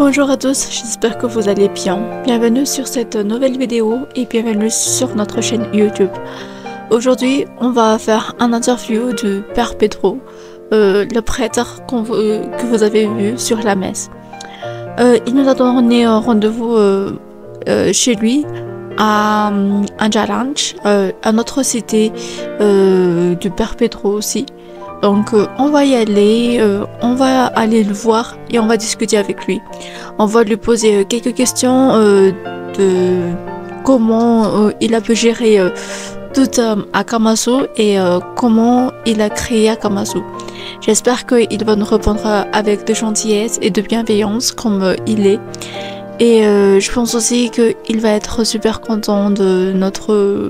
Bonjour à tous, j'espère que vous allez bien. Bienvenue sur cette nouvelle vidéo et bienvenue sur notre chaîne YouTube. Aujourd'hui, on va faire un interview du Père Pedro, le prêtre que vous avez vu sur la messe. Il nous a donné un rendez-vous chez lui à Jalanj, à notre cité du Père Pedro aussi. Donc on va y aller, on va aller le voir et on va discuter avec lui. On va lui poser quelques questions de comment il a pu gérer tout Akamasu et comment il a créé Akamasu. J'espère qu'il va nous répondre avec de gentillesse et de bienveillance comme il est. Et je pense aussi qu'il va être super content de notre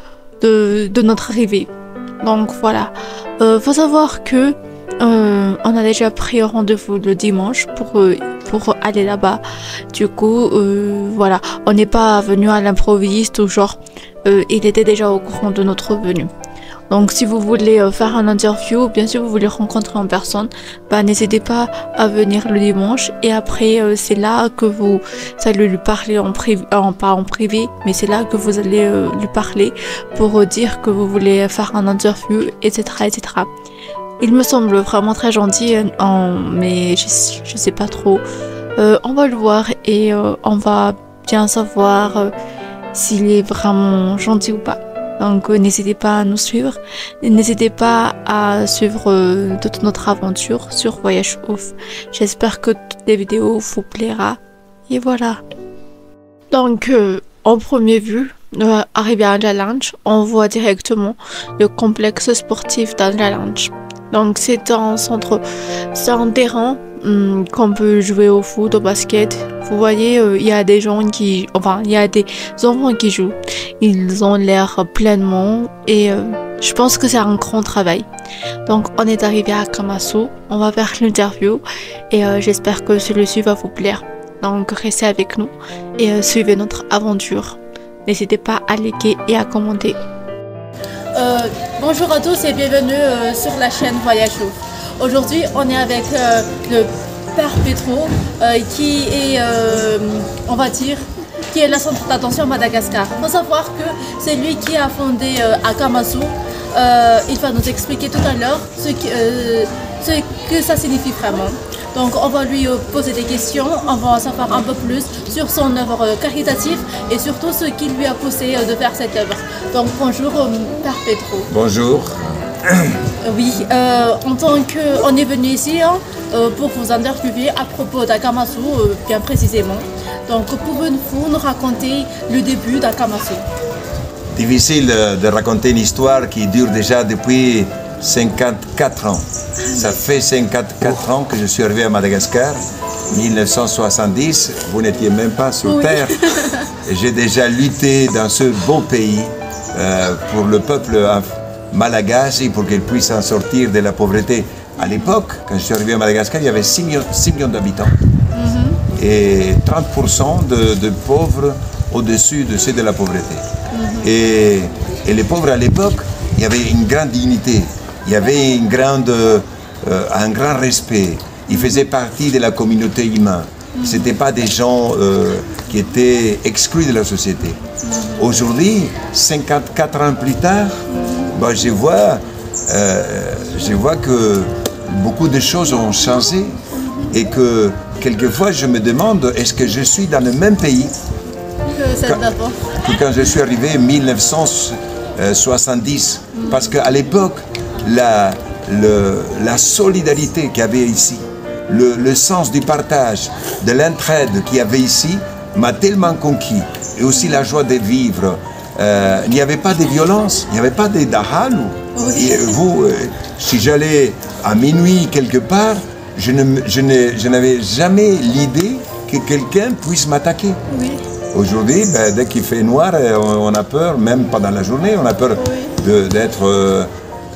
arrivée. Donc voilà, faut savoir que on a déjà pris un rendez-vous le dimanche pour aller là-bas. Du coup, voilà, on n'est pas venu à l'improviste ou genre, il était déjà au courant de notre venue. Donc si vous voulez faire un interview ou bien si vous voulez rencontrer en personne, bah, n'hésitez pas à venir le dimanche et après c'est là que vous allez lui parler en privé, pas en privé, mais c'est là que vous allez lui parler pour dire que vous voulez faire un interview, etc. etc. Il me semble vraiment très gentil, mais je sais pas trop. On va le voir et on va bien savoir s'il est vraiment gentil ou pas. Donc n'hésitez pas à nous suivre, n'hésitez pas à suivre toute notre aventure sur Voyage Ouf. J'espère que toutes les vidéos vous plaira. Et voilà. Donc en premier vue, arrivé à Jalanj, on voit directement le complexe sportif d'Jalanj. Donc c'est un centre, c'est un terrain qu'on peut jouer au foot, au basket. Vous voyez, il y a des gens il y a des enfants qui jouent. Ils ont l'air pleinement et je pense que c'est un grand travail. Donc on est arrivé à Akamasu, on va faire l'interview et j'espère que celui-ci va vous plaire. Donc restez avec nous et suivez notre aventure. N'hésitez pas à liker et à commenter. Bonjour à tous et bienvenue sur la chaîne Voyage Ouf. Aujourd'hui, on est avec le Père Pedro qui est, on va dire, qui est le centre d'attention à Madagascar. Il faut savoir que c'est lui qui a fondé Akamasu. Il va nous expliquer tout à l'heure ce que ça signifie vraiment. Donc on va lui poser des questions, on va en savoir un peu plus sur son œuvre caritative et surtout ce qui lui a poussé de faire cette œuvre. Donc bonjour Père Pedro. Bonjour. Oui, on est venu ici pour vous interviewer à propos d'Akamasu, bien précisément. Donc pouvez-vous nous raconter le début d'Akamasu? Difficile de raconter une histoire qui dure déjà depuis 54 ans. Ça fait 54 ans que je suis arrivé à Madagascar. 1970, vous n'étiez même pas sur Terre. J'ai déjà lutté dans ce beau pays pour le peuple malagasy pour qu'il puisse en sortir de la pauvreté. À l'époque, quand je suis arrivé à Madagascar, il y avait 6 millions d'habitants et 30% de pauvres au-dessus de ceux de la pauvreté. Et les pauvres à l'époque, il y avait une grande dignité, il y avait un grand respect. Ils faisaient partie de la communauté humaine. Ce n'étaient pas des gens qui étaient exclus de la société. Aujourd'hui, 54 ans plus tard, bah, je vois que beaucoup de choses ont changé et que quelquefois je me demande est-ce que je suis dans le même pays que quand je suis arrivé en 1970. Parce qu'à l'époque, la solidarité qu'il y avait ici, le sens du partage, de l'entraide qu'il y avait ici, m'a tellement conquis. Et aussi la joie de vivre. Il n'y avait pas de violence, il n'y avait pas de dahalu. Si j'allais à minuit quelque part, je n'avais jamais l'idée que quelqu'un puisse m'attaquer. Aujourd'hui, dès qu'il fait noir, on a peur, même pendant la journée, on a peur d'être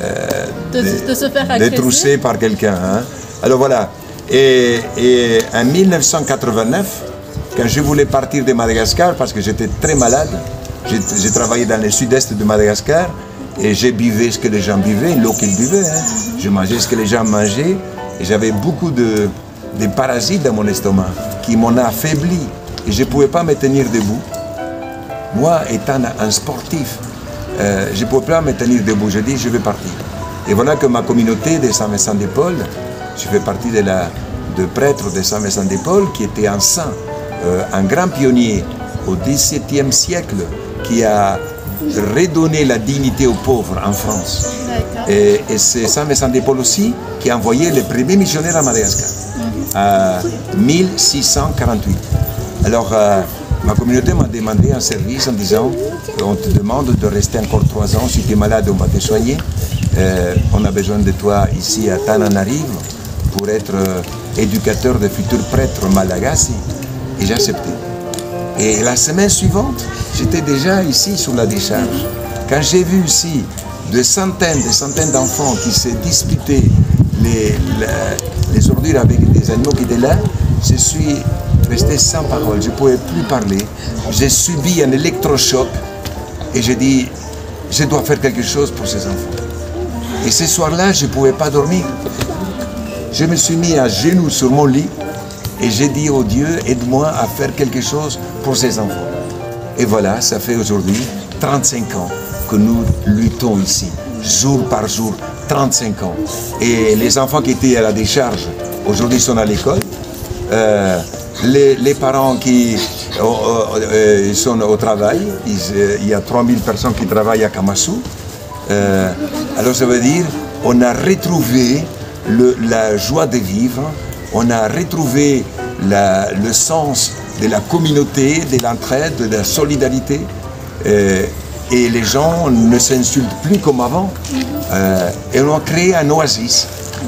détroussé par quelqu'un. Hein. Alors voilà. Et en 1989, quand je voulais partir de Madagascar, parce que j'étais très malade, j'ai travaillé dans le sud-est de Madagascar, et j'ai buvé ce que les gens buvaient, l'eau qu'ils buvaient. Hein. Je mangeais ce que les gens mangeaient, et j'avais beaucoup de parasites dans mon estomac. qui m'en a affaibli et je ne pouvais pas me tenir debout. Moi, étant un sportif, je ne pouvais pas me tenir debout. Je dis, je vais partir. Et voilà que ma communauté de Saint-Vincent de Paul, je fais partie de prêtres de Saint-Vincent de Paul, qui était un saint, un grand pionnier au XVIIe siècle, qui a redonné la dignité aux pauvres en France. Et c'est Saint-Vincent de Paul aussi qui a envoyé les premiers missionnaires à Madagascar, en 1648. Alors, ma communauté m'a demandé un service en disant, on te demande de rester encore 3 ans, si tu es malade, on va te soigner. On a besoin de toi ici à Tananarive pour être éducateur de futurs prêtres malagasy. Et j'ai accepté. Et la semaine suivante, j'étais déjà ici sur la décharge. Quand j'ai vu ici des centaines d'enfants qui se disputaient les ordures avec des animaux qui étaient là, je suis resté sans parole, je ne pouvais plus parler. J'ai subi un électrochoc et j'ai dit, je dois faire quelque chose pour ces enfants. Et ce soir-là, je ne pouvais pas dormir. Je me suis mis à genoux sur mon lit et j'ai dit au Dieu, aide-moi à faire quelque chose pour ces enfants. Et voilà, ça fait aujourd'hui 35 ans que nous luttons ici, jour par jour, 35 ans. Et les enfants qui étaient à la décharge, aujourd'hui sont à l'école. Les parents qui sont au travail, il y a 3000 personnes qui travaillent à Kamassou. Alors ça veut dire on a retrouvé la joie de vivre, on a retrouvé le sens de la communauté, de l'entraide, de la solidarité. Et les gens ne s'insultent plus comme avant. Et on a créé un oasis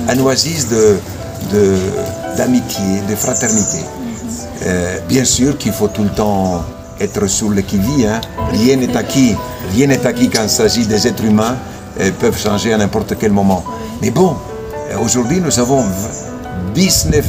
d'amitié, de fraternité. Bien sûr qu'il faut tout le temps être sur le qui-vive. Hein. Rien n'est acquis quand il s'agit des êtres humains, ils peuvent changer à n'importe quel moment. Mais bon, aujourd'hui nous avons 19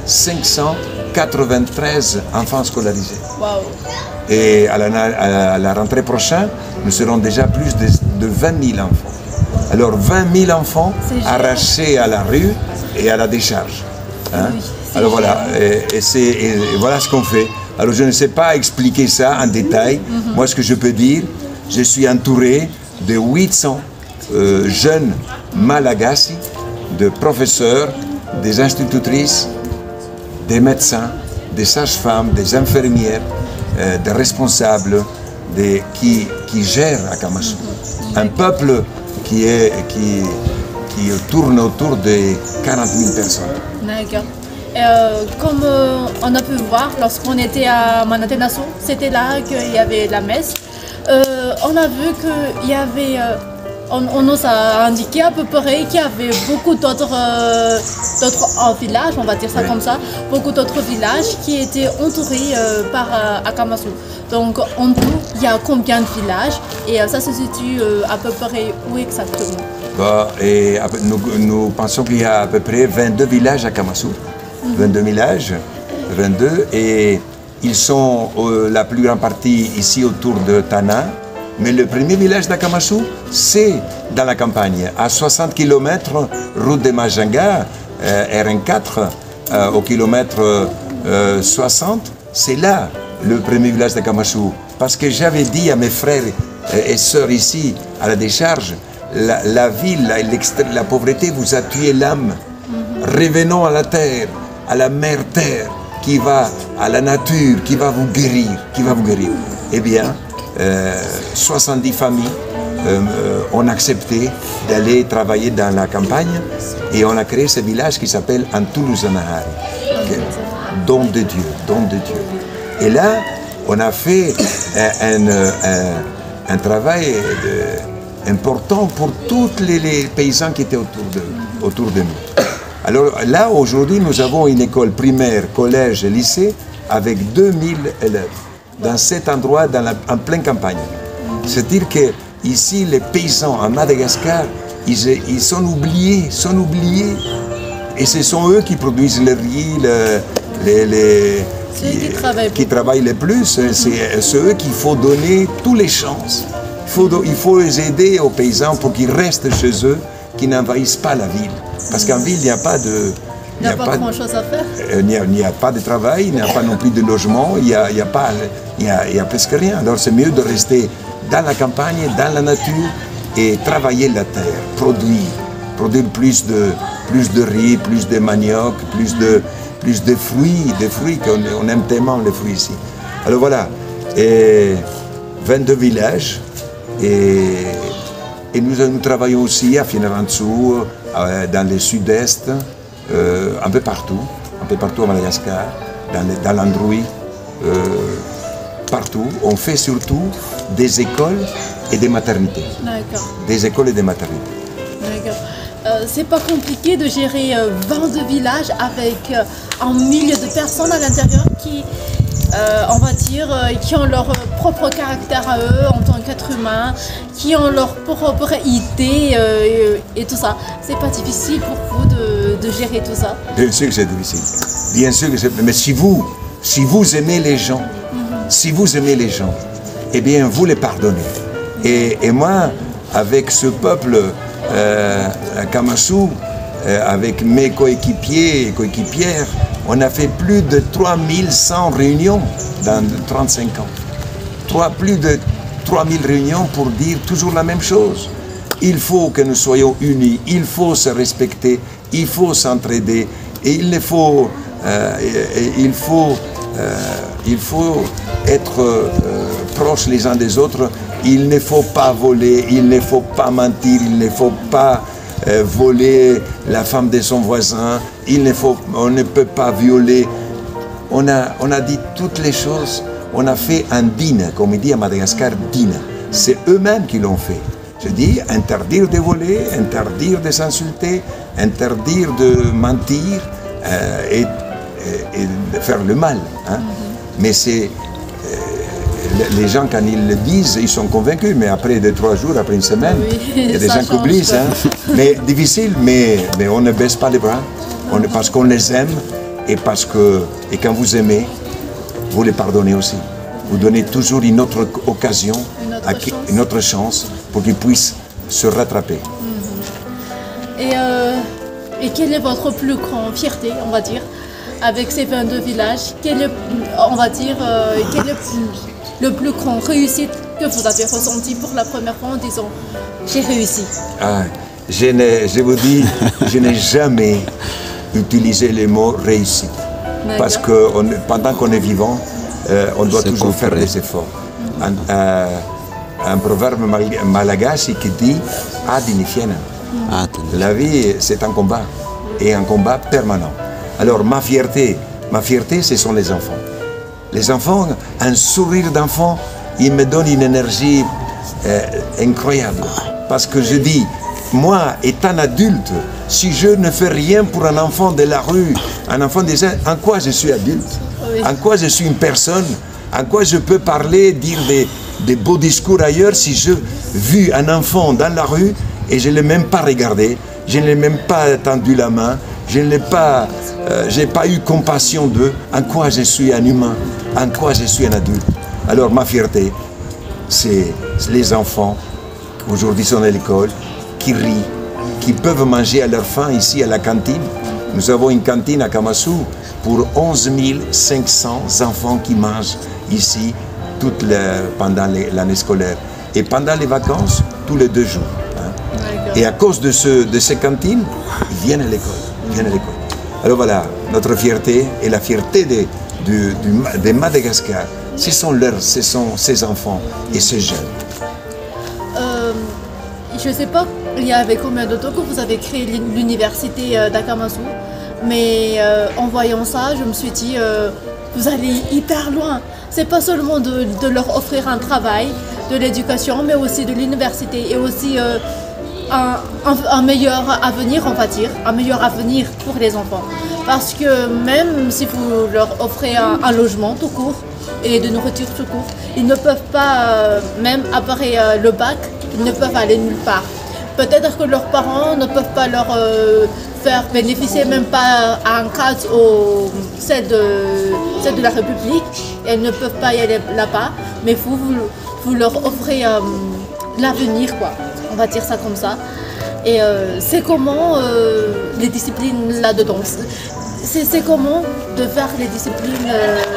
593 enfants scolarisés. Wow. Et à la rentrée prochaine, nous serons déjà plus de 20 000 enfants. Alors 20 000 enfants arrachés à la rue et à la décharge. Hein? Oui, alors voilà, et voilà ce qu'on fait. Alors je ne sais pas expliquer ça en détail. Moi ce que je peux dire, je suis entouré de 800 jeunes malagasy, de professeurs, des institutrices, des médecins, des sages-femmes, des infirmières, des responsables qui gèrent à Kamassou. Un peuple qui tourne autour de 40 000 personnes. D'accord. Comme on a pu voir lorsqu'on était à Manatenasso, c'était là qu'il y avait la messe. On a vu qu'il y avait, on nous a indiqué à peu près qu'il y avait beaucoup d'autres villages, on va dire ça comme ça, beaucoup d'autres villages qui étaient entourés par Kamassou. Donc en tout, il y a combien de villages et ça se situe à peu près où exactement? Et nous pensons qu'il y a à peu près 22 villages à Kamassou. 22 villages, 22, et ils sont la plus grande partie ici autour de Tana. Mais le premier village d'Akamassou, c'est dans la campagne, à 60 km route de Majanga, RN4, au kilomètre 60, c'est là le premier village d'Akamassou. Parce que j'avais dit à mes frères et sœurs ici, à la décharge, la ville, la pauvreté vous a tué l'âme. Revenons à la terre, à la mère terre, qui va à la nature, qui va vous guérir, Eh bien, 70 familles ont accepté d'aller travailler dans la campagne et on a créé ce village qui s'appelle Antuluzanahari, don de Dieu. Et là, on a fait un travail important pour tous les paysans qui étaient autour de nous. Alors là, aujourd'hui, nous avons une école primaire, collège et lycée avec 2000 élèves dans cet endroit, en pleine campagne. C'est-à-dire que ici, les paysans à Madagascar, ils sont oubliés. Et ce sont eux qui produisent le riz, qui travaillent le plus. C'est eux qu'il faut donner toutes les chances. Il faut les aider aux paysans pour qu'ils restent chez eux, qu'ils n'envahissent pas la ville. Parce qu'en ville, il n'y a pas Il n'y a pas grand-chose à faire. Il n'y a pas de travail, il n'y a pas non plus de logement, il n'y a presque rien. Alors c'est mieux de rester dans la campagne, dans la nature et travailler la terre, produire plus de riz, plus de manioc, plus de fruits qu'on aime tellement les fruits ici. Alors voilà, et 22 villages et nous travaillons aussi à Fianarantsoa, dans le sud-est, un peu partout à Madagascar, dans l'Androui, partout. On fait surtout des écoles et des maternités. D'accord. Des écoles et des maternités. D'accord. C'est pas compliqué de gérer 22 villages avec un millier de personnes à l'intérieur qui, on va dire, qui ont leur propre caractère à eux en tant qu'êtres humains, qui ont leur propre idée et tout ça. C'est pas difficile pour vous de gérer tout ça? Bien sûr que c'est difficile. Bien sûr que c'est... Mais si vous aimez les gens, eh bien vous les pardonnez. Et moi, avec ce peuple à Kamasou, avec mes coéquipiers et coéquipières, on a fait plus de 3100 réunions dans 35 ans. Plus de 3000 réunions pour dire toujours la même chose. Il faut que nous soyons unis, il faut se respecter, il faut s'entraider, et il faut être proches les uns des autres. Il ne faut pas voler, il ne faut pas mentir, il ne faut pas voler la femme de son voisin, on ne peut pas violer. On a dit toutes les choses, on a fait un dîner, comme il dit à Madagascar, dîner. C'est eux-mêmes qui l'ont fait. Je dis interdire de voler, interdire de s'insulter, interdire de mentir et de faire le mal. Hein. Mais c'est... les gens, quand ils le disent, ils sont convaincus, mais après 2-3 jours, après une semaine, oui, il y a des gens qui oublient. Hein. Mais difficile, mais on ne baisse pas les bras, parce qu'on les aime, et quand vous aimez, vous les pardonnez aussi. Vous donnez toujours une autre occasion, une autre chance, pour qu'ils puissent se rattraper. Et quelle est votre plus grande fierté, on va dire, avec ces 22 villages? Quel est le plus grand réussite que vous avez ressenti pour la première fois en disant j'ai réussi? Je vous dis, je n'ai jamais utilisé le mot réussite. Parce que pendant qu'on est vivant, on doit toujours faire des efforts. Un proverbe malagasy qui dit Adini fiena. La vie, c'est un combat, et un combat permanent. Alors ma fierté, ce sont les enfants. Les enfants, un sourire d'enfant, il me donne une énergie incroyable. Parce que je dis, moi, étant adulte, si je ne fais rien pour un enfant de la rue, un enfant des... En quoi je suis adulte? Oui. En quoi je suis une personne? En quoi je peux parler, dire des beaux discours ailleurs si je vu un enfant dans la rue et je ne l'ai même pas regardé, je ne l'ai même pas tendu la main, je n'ai pas... j'ai pas eu compassion d'eux. En quoi je suis un humain? En quoi je suis un adulte? Alors ma fierté, c'est les enfants qui aujourd'hui sont à l'école, qui rient, qui peuvent manger à leur faim ici à la cantine. Nous avons une cantine à Kamasou pour 11 500 enfants qui mangent ici pendant l'année scolaire. Et pendant les vacances, tous les 2 jours. Hein. Et à cause de ces cantines, ils viennent à l'école. Alors voilà, notre fierté et la fierté de Madagascar, ce sont ces enfants et ces jeunes. Je ne sais pas, il y avait combien de temps que vous avez créé l'université d'Akamasou, mais en voyant ça, je me suis dit, vous allez hyper loin. C'est pas seulement de leur offrir un travail, de l'éducation, mais aussi de l'université et aussi un meilleur avenir, on va dire, un meilleur avenir pour les enfants. Parce que même si vous leur offrez un logement tout court et de nourriture tout court, ils ne peuvent pas, même après le bac, ils ne peuvent aller nulle part. Peut-être que leurs parents ne peuvent pas leur faire bénéficier même pas à un cadre au celle de la République. Elles ne peuvent pas y aller là-bas, mais vous leur offrez l'avenir, quoi. On va dire ça comme ça. Et c'est comment les disciplines là-dedans? C'est comment de faire les disciplines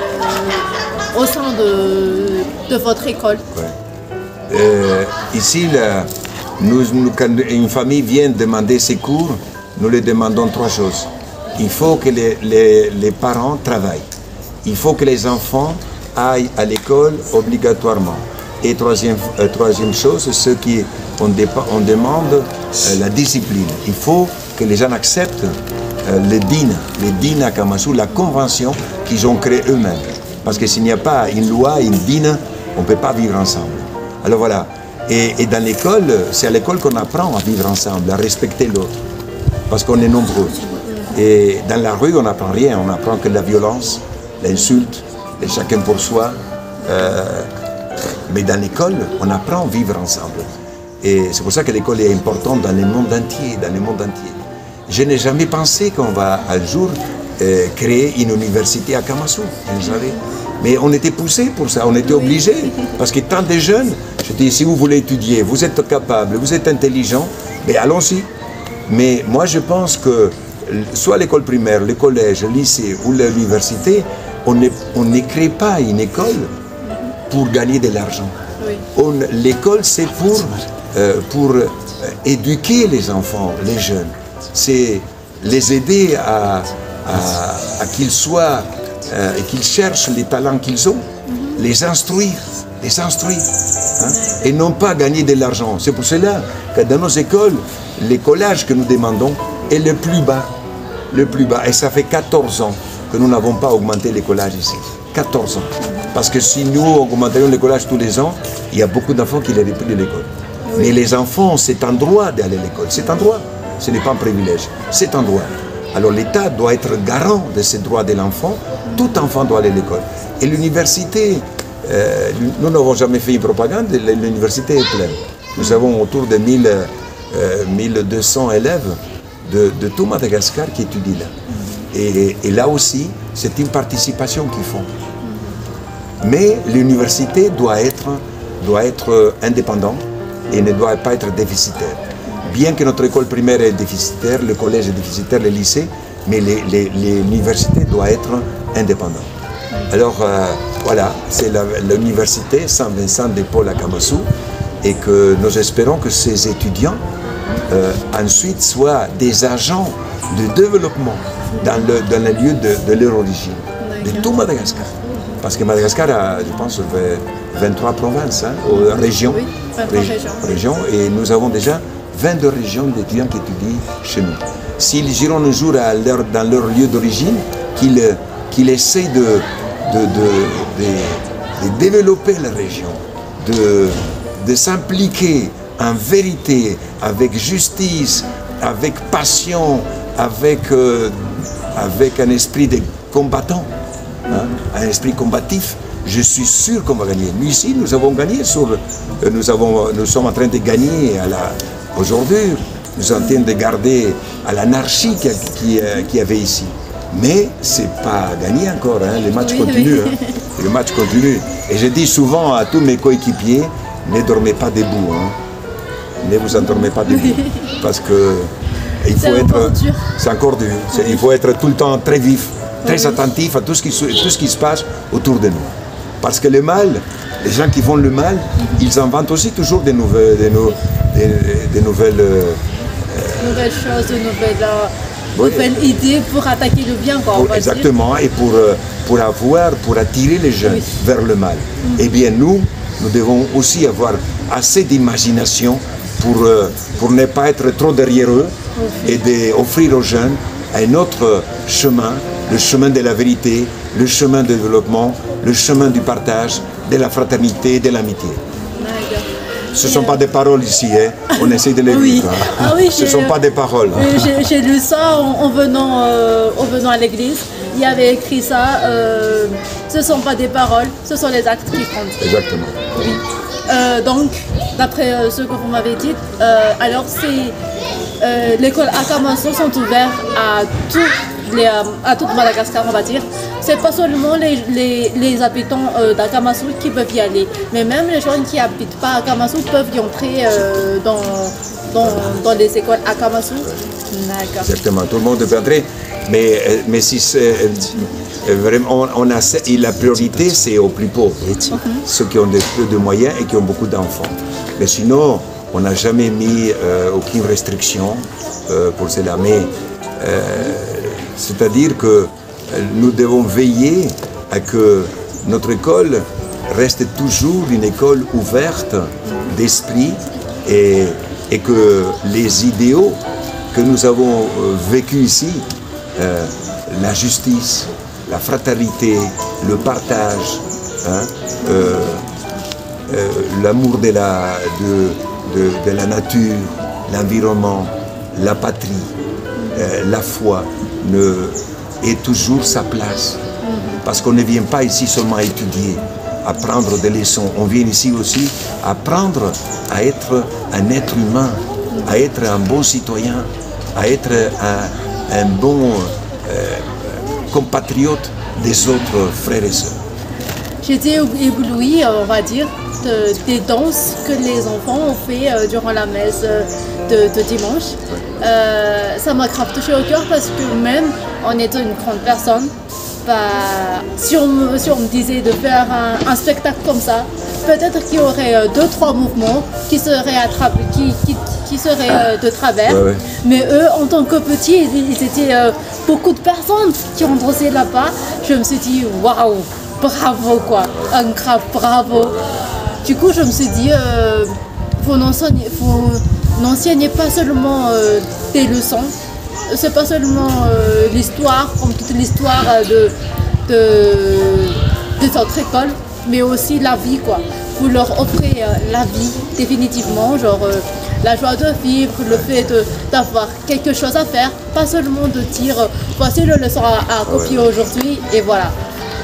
au sein de votre école? Ouais. Ici, quand une famille vient demander ses cours, nous lui demandons trois choses. Il faut que les parents travaillent. Il faut que les enfants aillent à l'école obligatoirement. Et troisième chose, ceux qui on demande la discipline. Il faut que les gens acceptent les dînes à Kamasou, la convention qu'ils ont créée eux-mêmes. Parce que s'il n'y a pas une loi, une dîne, on ne peut pas vivre ensemble. Alors voilà. Et dans l'école, c'est à l'école qu'on apprend à vivre ensemble, à respecter l'autre. Parce qu'on est nombreux. Et dans la rue, on n'apprend rien. On apprend que la violence, l'insulte, et chacun pour soi. Mais dans l'école, on apprend à vivre ensemble. Et c'est pour ça que l'école est importante dans le monde entier. Je n'ai jamais pensé qu'on va un jour créer une université à Kamasou. Mais on était poussé pour ça, on était obligé. Parce que tant de jeunes, je dis, si vous voulez étudier, vous êtes capable, vous êtes intelligent, mais allons-y. Mais moi, je pense que soit l'école primaire, le collège, le lycée ou l'université, on ne crée pas une école pour gagner de l'argent. Oui. L'école, c'est pour éduquer les enfants, les jeunes. C'est les aider à qu'ils soient et qu'ils cherchent les talents qu'ils ont, les instruire, hein, et non pas gagner de l'argent. C'est pour cela que dans nos écoles, le collège que nous demandons est le plus bas. Et ça fait 14 ans que nous n'avons pas augmenté les collèges ici. 14 ans. Parce que si nous augmenterions les collèges tous les ans, il y a beaucoup d'enfants qui n'iraient plus de l'école. Oui. Mais les enfants, c'est un droit d'aller à l'école. C'est un droit. Ce n'est pas un privilège. C'est un droit. Alors l'État doit être garant de ces droits de l'enfant. Tout enfant doit aller à l'école. Et l'université, nous n'avons jamais fait une propagande, l'université est pleine. Nous avons autour de 1200 élèves de tout Madagascar qui étudient là. Et là aussi, c'est une participation qu'ils font. Mais l'université doit être indépendante et ne doit pas être déficitaire. Bien que notre école primaire est déficitaire, le collège est déficitaire, le lycée, mais l'université doit être indépendante. Alors voilà, c'est l'université Saint-Vincent de Paul à Kamasou, et que nous espérons que ces étudiants ensuite soient des agents de développement dans le lieu de leur origine, de tout Madagascar. Parce que Madagascar a, je pense, 23 provinces, hein, régions, oui, 23 régions, et nous avons déjà 22 régions d'étudiants qui étudient chez nous. S'ils iront un jour dans leur lieu d'origine, qu'ils essayent de développer la région, de s'impliquer en vérité, avec justice, avec passion, avec un esprit de combattant, hein, un esprit combatif, je suis sûr qu'on va gagner. Nous ici, nous avons gagné nous sommes en train de gagner aujourd'hui, nous sommes en train de garder à l'anarchie qu'il y avait ici. Mais ce n'est pas gagné encore, hein. Le match continue. Hein. Le match continue. Et je dis souvent à tous mes coéquipiers, ne dormez pas debout. Hein. Ne vous endormez pas debout. Parce que il faut être. C'est encore dur. Il faut être tout le temps très vif, très attentif à tout ce qui se passe autour de nous. Parce que le mal, les gens qui font le mal, ils inventent aussi toujours des nouvelles choses, de nouvelles idées pour attaquer le bien. Exactement, et pour attirer les jeunes vers le mal. Eh bien, nous devons aussi avoir assez d'imagination pour ne pas être trop derrière eux et d'offrir aux jeunes un autre chemin, le chemin de la vérité, le chemin du développement, le chemin du partage, de la fraternité, de l'amitié. Ce ne sont pas des paroles ici, hein. On essaie de les vivre. Hein. Ah oui, ce ne sont pas des paroles. J'ai lu ça en venant à l'église. Il y avait écrit ça, ce ne sont pas des paroles, ce sont les actes qui comptent. Exactement. Oui. Donc, d'après ce que vous m'avez dit, alors l'école à Kamasou sont ouvertes à à toute Madagascar, on va dire. C'est pas seulement les habitants d'Akamasou qui peuvent y aller, mais même les gens qui habitent pas à Akamasou peuvent y entrer dans les écoles Akamasou. D'accord. Exactement, tout le monde peut entrer, mais si vraiment, la priorité c'est aux plus pauvres, ceux qui ont peu de moyens et qui ont beaucoup d'enfants. Mais sinon, on n'a jamais mis aucune restriction pour cela. Mais c'est-à-dire que nous devons veiller à que notre école reste toujours une école ouverte d'esprit et que les idéaux que nous avons vécus ici, la justice, la fraternité, le partage, hein, l'amour de la nature, l'environnement, la patrie, la foi ait toujours sa place. Parce qu'on ne vient pas ici seulement étudier, apprendre des leçons. On vient ici aussi apprendre à être un être humain, à être un bon citoyen, à être un bon compatriote des autres frères et sœurs. J'étais ébloui, on va dire, des danses que les enfants ont fait durant la messe de dimanche. Ça m'a grave touché au cœur parce que même en étant une grande personne, si on me disait de faire un spectacle comme ça, peut-être qu'il y aurait 2-3 mouvements qui seraient, qui seraient de travers. Ouais, ouais. Mais eux, en tant que petits, ils étaient beaucoup de personnes qui ont dansé là-bas. Je me suis dit, waouh, bravo quoi, un grave bravo. Du coup, je me suis dit, vous n'enseignez pas seulement des leçons. C'est pas seulement l'histoire, comme toute l'histoire de votre école, mais aussi la vie, quoi. Vous leur offrez la vie, définitivement, genre la joie de vivre, le fait d'avoir quelque chose à faire, pas seulement de dire voici le leçon à copier aujourd'hui, et voilà.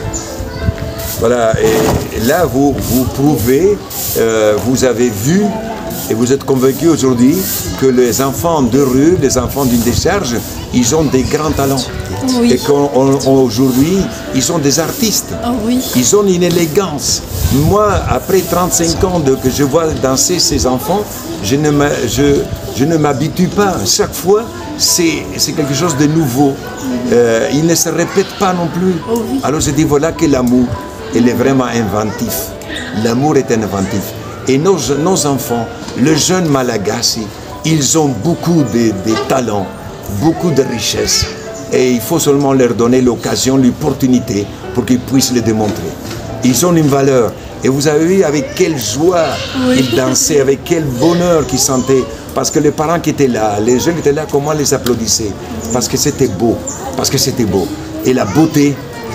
Voilà, et là vous prouvez, vous avez vu et vous êtes convaincu aujourd'hui que les enfants de rue, les enfants d'une décharge, ils ont des grands talents. Oui. Et qu'aujourd'hui, ils sont des artistes. Oh oui. Ils ont une élégance. Moi, après 35 ans que je vois danser ces enfants, je ne m'habitue pas. Chaque fois, c'est quelque chose de nouveau. Ils ne se répètent pas non plus. Oh oui. Alors je dis, voilà que l'amour, il est vraiment inventif. L'amour est inventif. Et nos enfants, les jeunes Malagasy, ils ont beaucoup de talents, beaucoup de richesses. Et il faut seulement leur donner l'occasion, l'opportunité pour qu'ils puissent le démontrer. Ils ont une valeur. Et vous avez vu avec quelle joie ils dansaient, avec quel bonheur qu'ils sentaient. Parce que les parents qui étaient là, les jeunes qui étaient là, comment les applaudissaient? Parce que c'était beau, parce que c'était beau. Et la beauté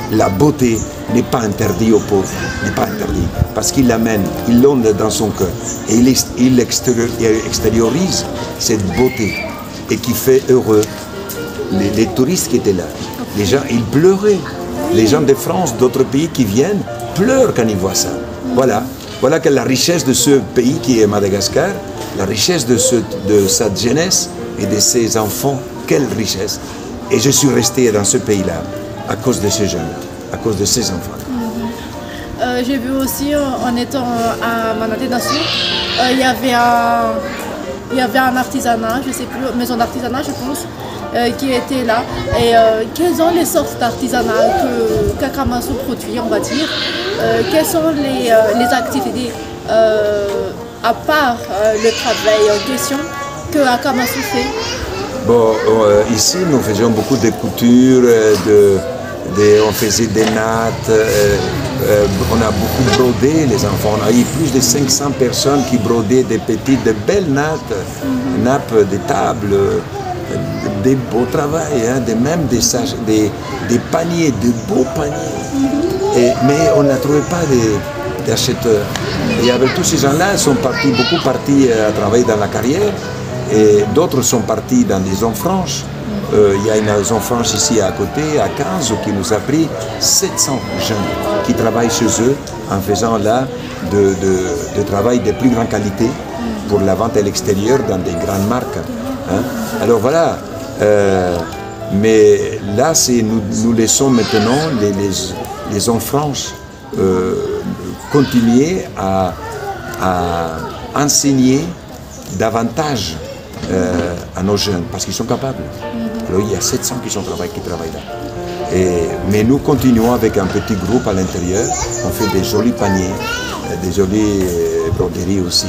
n'est pas interdite aux pauvres, n'est pas interdite. Parce qu'il l'amène, il l'onde dans son cœur. Et il extériorise cette beauté et qui fait heureux les touristes qui étaient là. Les gens, ils pleuraient. Les gens de France, d'autres pays qui viennent, pleurent quand ils voient ça. Voilà que la richesse de ce pays qui est Madagascar, la richesse de sa jeunesse et de ses enfants, quelle richesse. Et je suis resté dans ce pays-là à cause de ces jeunes, à cause de ces enfants. J'ai vu aussi, en étant à Manatee-Nassau, il y avait un artisanat, je ne sais plus, maison d'artisanat, je pense, qui était là. Et quelles sont les sortes d'artisanat qu'Akamasou produit, on va dire? Quelles sont les activités, à part le travail en question, que Akamasou fait? Bon, ici, nous faisions beaucoup de couture, on faisait des nattes, on a beaucoup brodé, les enfants. On a eu plus de 500 personnes qui brodaient de belles nattes, nappes de table, des beaux travails, hein, même des paniers, de beaux paniers. Mais on n'a trouvé pas d'acheteurs. Et avec tous ces gens-là, ils sont beaucoup partis à travailler dans la carrière. Et d'autres sont partis dans des zones franches. Il y a une zone franche ici à côté, à 15, qui nous a pris 700 jeunes qui travaillent chez eux en faisant là de travail de plus grande qualité pour la vente à l'extérieur dans des grandes marques. Hein. Alors voilà, Mais là, nous laissons maintenant les enfants continuer à enseigner davantage à nos jeunes, parce qu'ils sont capables. Alors, il y a 700 qui travaillent là. Mais nous continuons avec un petit groupe à l'intérieur. On fait des jolis paniers, des jolies broderies aussi.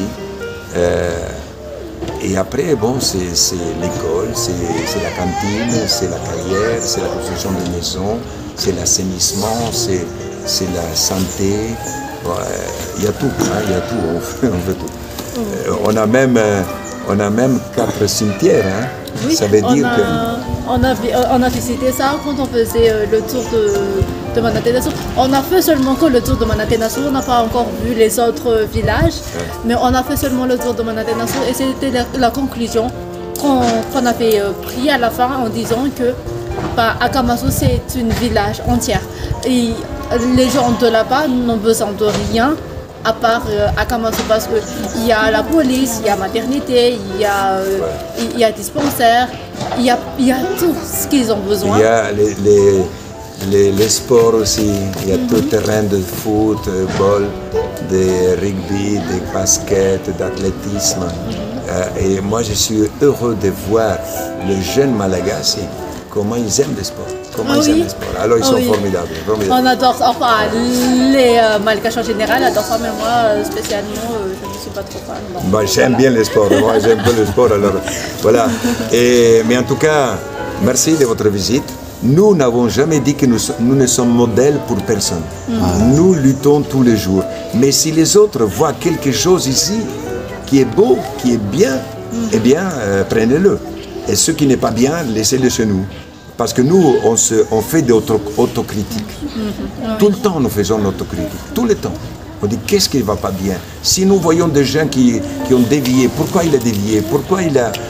Et après, bon, c'est l'école, c'est la cantine, c'est la carrière, c'est la construction de maisons, c'est l'assainissement, c'est la santé. Il y a tout, hein, il y a tout, on fait tout. On a même 4 cimetières, hein. Oui, ça veut dire que... On a visité ça quand on faisait le tour de Manatee-Nassau. On a fait seulement que le tour de Manatee-Nassau, on n'a pas encore vu les autres villages, mais on a fait seulement le tour de Manatee-Nassau et c'était la conclusion qu'on avait pris à la fin en disant que Akamasou c'est un village entier et les gens de là-bas n'ont besoin de rien à part Akamasou parce qu'il y a la police, il y a maternité, il y a dispensaire, il y a tout ce qu'ils ont besoin. Il y a les sports aussi, il y a tout terrain de football, de rugby, de basket, d'athlétisme. Et moi je suis heureux de voir les jeunes Malagasy, comment ils aiment le sport. Comment ils aiment le sport. Alors ils sont formidables, On adore ça, enfin les Malgaches en général adorent ça, mais moi spécialement je ne suis pas trop fan. Bon, j'aime bien le sport, moi j'aime pas le sport alors voilà. Mais en tout cas, merci de votre visite. Nous n'avons jamais dit que nous ne sommes modèles pour personne. Nous luttons tous les jours. Mais si les autres voient quelque chose ici qui est beau, qui est bien, eh bien prenez-le. Et ce qui n'est pas bien, laissez-le chez nous. Parce que nous, on fait de l'autocritique. Tout le temps, nous faisons l'autocritique. Tout le temps. On dit, qu'est-ce qui ne va pas bien? Si nous voyons des gens qui ont dévié, pourquoi il a dévié? Pourquoi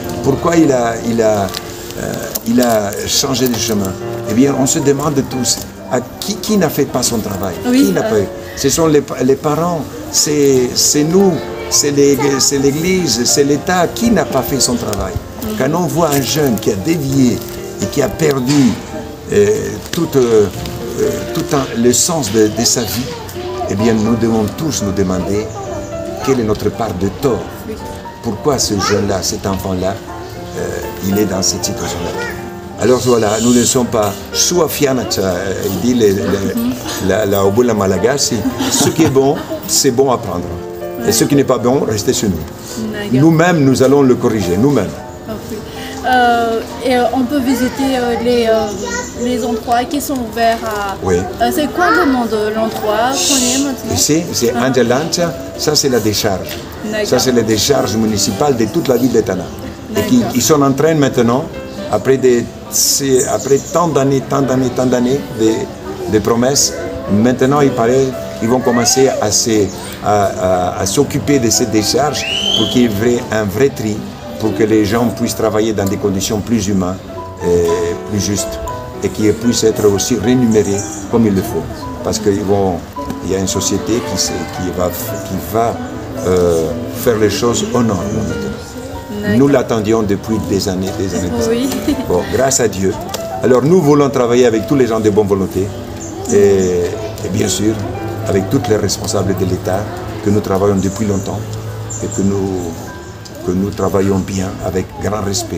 il a changé de chemin? Eh bien, on se demande tous, à qui n'a fait pas son travail? Qui n'a pas? Ce sont les parents, c'est nous, c'est l'Église, c'est l'État. Qui n'a pas fait son travail? Quand on voit un jeune qui a dévié, et qui a perdu tout le sens de sa vie, eh bien nous devons tous nous demander quelle est notre part de tort. Pourquoi ce jeune-là, cet enfant-là, il est dans cette situation-là. Alors voilà, nous ne sommes pas Suafianacha, il dit la Obula Malagasy, ce qui est bon, c'est bon à prendre. Et ce qui n'est pas bon, restez chez nous. Nous-mêmes, nous allons le corriger, nous-mêmes. Et on peut visiter les endroits qui sont ouverts à... Oui. C'est quoi le nom de l'endroit? Ici, c'est Angelancha, ça c'est la décharge. Ça c'est la décharge municipale de toute la ville de Tana. Et ils sont en train maintenant, après tant d'années de promesses, maintenant il paraît qu'ils vont commencer à s'occuper de cette décharge pour qu'il y ait un vrai tri, pour que les gens puissent travailler dans des conditions plus humaines, plus justes, et qu'ils puissent être aussi rémunérés comme il le faut. Parce qu'il y a une société qui va faire les choses aux normes. Nous l'attendions depuis des années. Oui. Bon, grâce à Dieu. Alors nous voulons travailler avec tous les gens de bonne volonté et bien sûr avec tous les responsables de l'État que nous travaillons depuis longtemps et que nous travaillons bien avec grand respect.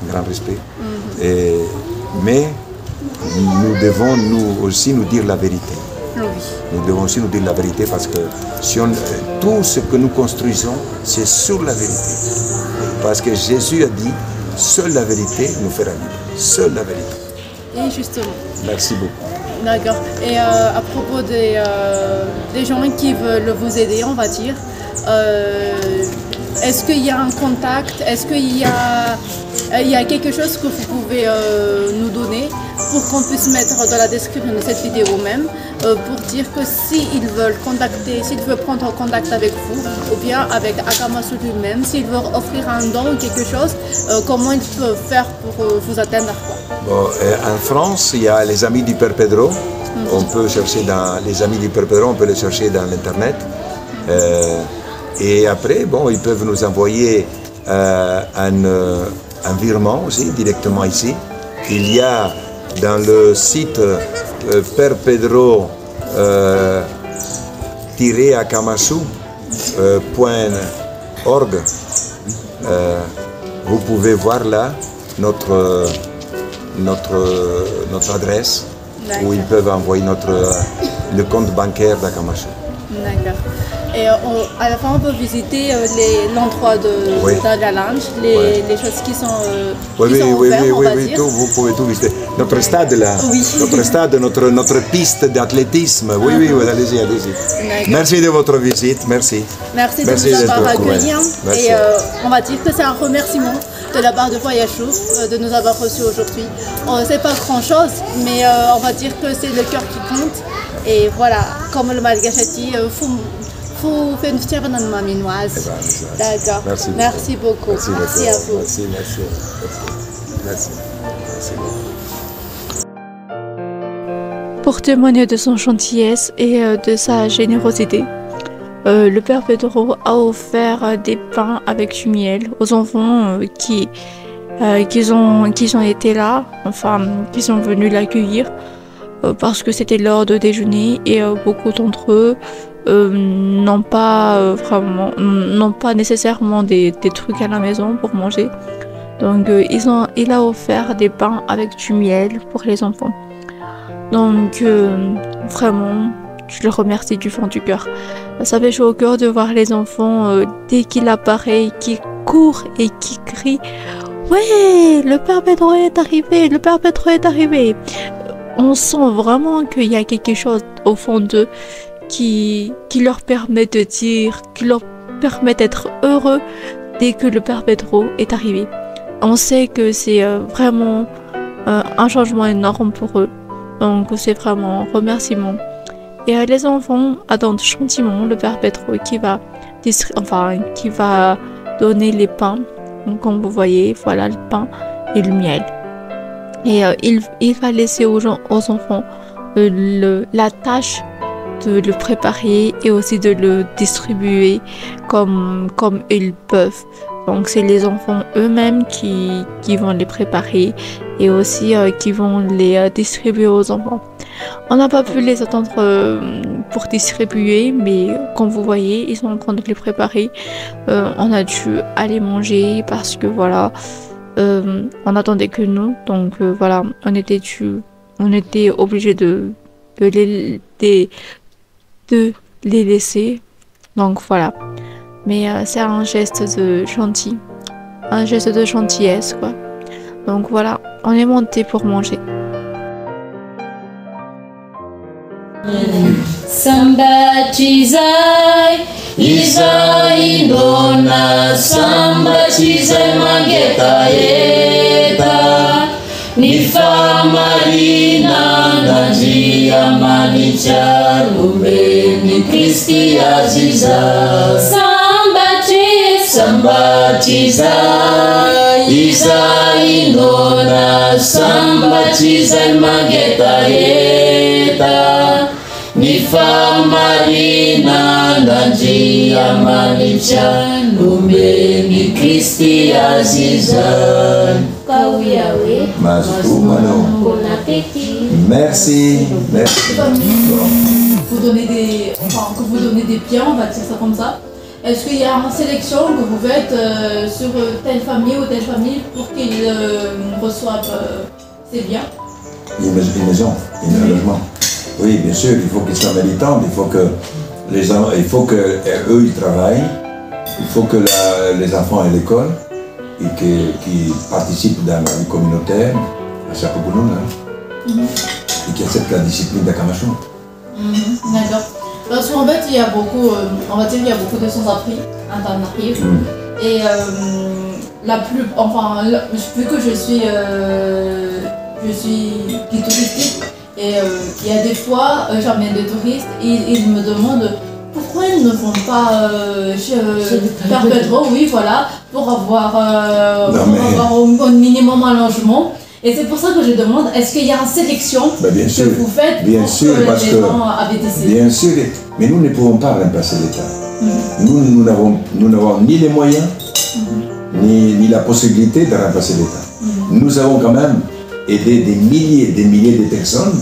Mais nous devons aussi nous dire la vérité. Oui. Nous devons aussi nous dire la vérité parce que tout ce que nous construisons, c'est sur la vérité. Parce que Jésus a dit, seule la vérité nous fera libre. Seule la vérité. Et justement. Merci beaucoup. D'accord. Et à propos des gens qui veulent vous aider, on va dire, est-ce qu'il y a un contact? Est-ce qu'il y a quelque chose que vous pouvez nous donner pour qu'on puisse mettre dans la description de cette vidéo même pour dire que s'ils veulent prendre contact avec vous ou bien avec Akamasou lui-même, s'ils veulent offrir un don ou quelque chose, comment ils peuvent faire pour vous atteindre? Bon, en France, il y a les Amis du Père Pedro. On peut chercher dans les Amis du Père Pedro, on peut les chercher dans l'internet. Et après, bon, ils peuvent nous envoyer un virement aussi directement ici. il y a dans le site perpedro acamasu.org, vous pouvez voir là notre adresse où ils peuvent envoyer le compte bancaire d'Akamashu. D'accord. Et à la fin, on peut visiter l'endroit de la lounge, les choses qui sont ouvertes, tout, vous pouvez tout visiter. Notre stade là, notre piste d'athlétisme, allez-y. Merci de votre visite, merci. Merci de nous avoir accueillis. Et on va dire que c'est un remerciement de la part de Voyage Ouf de nous avoir reçus aujourd'hui. C'est pas grand-chose, mais on va dire que c'est le cœur qui compte. Et voilà, comme le malgache a dit, faut faire une fière dans ma minoise. D'accord. Merci beaucoup. Merci à vous. Merci. Pour témoigner de son gentillesse et de sa générosité, le Père Pedro a offert des pains avec du miel aux enfants qui ont été là, enfin, qui sont venus l'accueillir parce que c'était l'heure de déjeuner et beaucoup d'entre eux n'ont pas nécessairement des trucs à la maison pour manger. Donc il a offert des pains avec du miel pour les enfants. Donc vraiment, je le remercie du fond du cœur. Ça fait chaud au cœur de voir les enfants dès qu'il apparaît, qui courent et qui crient « Ouais, le Père Pedro est arrivé, le Père Pedro est arrivé !» On sent vraiment qu'il y a quelque chose au fond d'eux qui leur permet de dire, qui leur permet d'être heureux dès que le Père Pedro est arrivé. On sait que c'est vraiment un changement énorme pour eux. Donc c'est vraiment un remerciement. Et les enfants attendent gentiment le Père Pedro qui va donner les pains. Donc, comme vous voyez, voilà le pain et le miel. Et il va laisser aux enfants la tâche de le préparer et aussi de le distribuer comme ils peuvent. Donc c'est les enfants eux-mêmes qui vont les préparer et aussi qui vont les distribuer aux enfants. On n'a pas pu les attendre pour distribuer, mais comme vous voyez, ils sont en train de les préparer. On a dû aller manger parce que voilà, on attendait que nous. Donc voilà, on était obligés de les laisser. Donc voilà. Mais c'est un geste de gentillesse, quoi. Donc voilà, on est monté pour manger. Samba chizai, izai dona, samba chizai mageta eta, ni famarina nanjia manicha lumbe ni Kristi aziza. Samba chizai, izai dona, samba chizai mageta eta, ni famarina nanjia manicha lumbe ni Kristi aziza. Bon appétit. Merci. Vous donnez que vous donnez des biens, on va dire ça comme ça. Est-ce qu'il y a une sélection que vous faites sur telle famille ou telle famille pour qu'ils reçoivent ces biens? Une maison, un logement. Oui, bien sûr, il faut qu'ils soient militants, il faut que eux ils travaillent, il faut que les enfants aient l'école et qu'ils participent dans la vie communautaire, à Chapokununa, et qu'ils acceptent la discipline d'Akamashu. D'accord. Parce qu'en fait, il y a beaucoup, on va dire, il y a beaucoup de sans-abri internatifs. Et vu que je suis guide touristique, et il y a des fois, j'emmène des touristes et ils me demandent pourquoi ils ne vont pas Père Pedro, oui, voilà, pour avoir au minimum un logement. Et c'est pour ça que je demande, est-ce qu'il y a une sélection que vous faites pour que les gens habitent ici? Bien sûr, mais nous ne pouvons pas remplacer l'État. Nous n'avons ni les moyens, ni la possibilité de remplacer l'État. Nous avons quand même aider des milliers de personnes,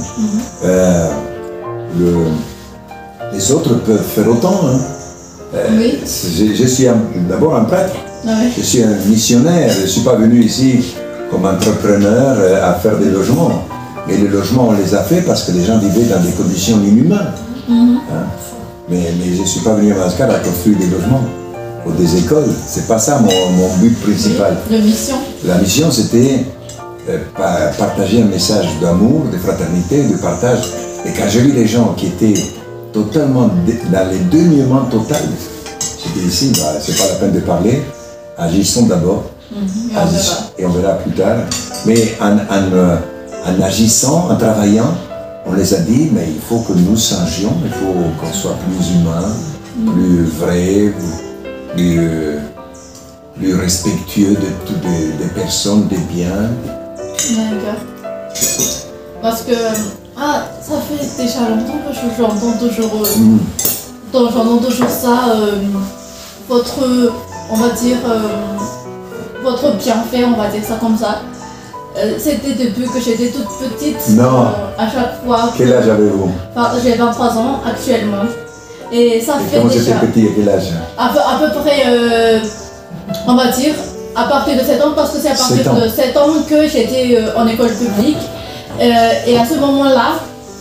les autres peuvent faire autant. Hein. Oui. Je suis d'abord un prêtre, Oui. je suis un missionnaire, je ne suis pas venu ici comme entrepreneur à faire des logements. Mais les logements, on les a fait parce que les gens vivaient dans des conditions inhumaines. Hein. Mais je ne suis pas venu à Madagascar à construire des logements ou des écoles. C'est pas ça mon but principal. La mission. La mission, c'était partager un message d'amour, de fraternité, de partage. Et quand j'ai vu les gens qui étaient totalement dans les dénuements total, j'ai dit ici, bah, c'est pas la peine de parler, agissons d'abord, et on verra plus tard. Mais en agissant, en travaillant, on les a dit, mais il faut que nous changions, il faut qu'on soit plus humain, plus vrai, plus respectueux des personnes, des biens. D'accord. Parce que ça fait déjà longtemps que j'entends toujours, j'entends toujours ça, on va dire, votre bienfait, on va dire ça comme ça. C'était depuis que j'étais toute petite. Non. À chaque fois. Quel âge avez-vous? J'ai 23 ans actuellement. Et ça fait comment déjà. Comment c'était petit, à quel âge? À peu près, on va dire, à partir de 7 ans, parce que c'est à partir de 7 ans que j'étais en école publique. Et à ce moment-là,